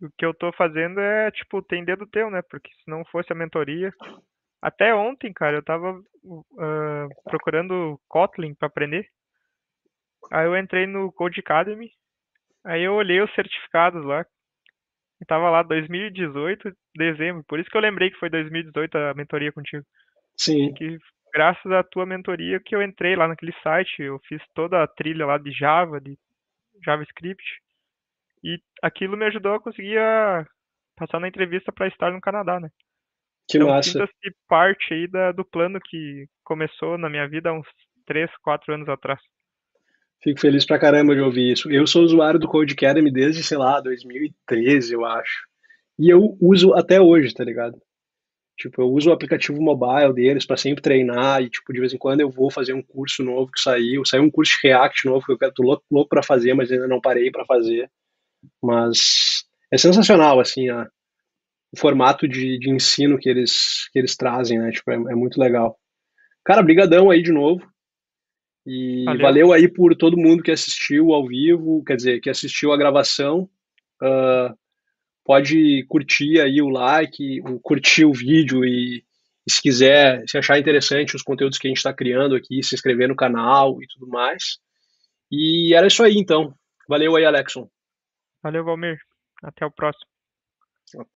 o que eu tô fazendo é, tipo, tem dedo teu, né? Porque se não fosse a mentoria. Até ontem, cara, eu tava ah, procurando Kotlin pra aprender. Aí eu entrei no Code Academy, aí eu olhei os certificados lá, e tava lá dois mil e dezoito, dezembro. Por isso que eu lembrei que foi dois mil e dezoito a mentoria contigo. Sim, Que graças à tua mentoria que eu entrei lá naquele site, eu fiz toda a trilha lá de Java, de JavaScript, e aquilo me ajudou a conseguir a passar na entrevista para estar no Canadá, né? que Então massa. sinta-se parte aí da, do plano que começou na minha vida há uns três, quatro anos atrás. Fico feliz pra caramba de ouvir isso. Eu sou usuário do Code Academy desde, sei lá, dois mil e treze, eu acho. E eu uso até hoje, tá ligado? Tipo, eu uso o aplicativo mobile deles pra sempre treinar e, tipo, de vez em quando eu vou fazer um curso novo que saiu. Saiu um curso de React novo que eu quero, tô louco, louco pra fazer, mas ainda não parei pra fazer. Mas é sensacional, assim, a, o formato de, de ensino que eles, que eles trazem, né? Tipo, é, é muito legal. Cara, brigadão aí de novo. E Valeu, valeu aí por todo mundo que assistiu ao vivo, quer dizer, que assistiu a gravação. Ah, pode curtir aí o like, o- curtir o vídeo e, e se quiser, se achar interessante os conteúdos que a gente está criando aqui, se inscrever no canal e tudo mais. E era isso aí, então. Valeu aí, Alexon. valeu, Valmir. Até o próximo.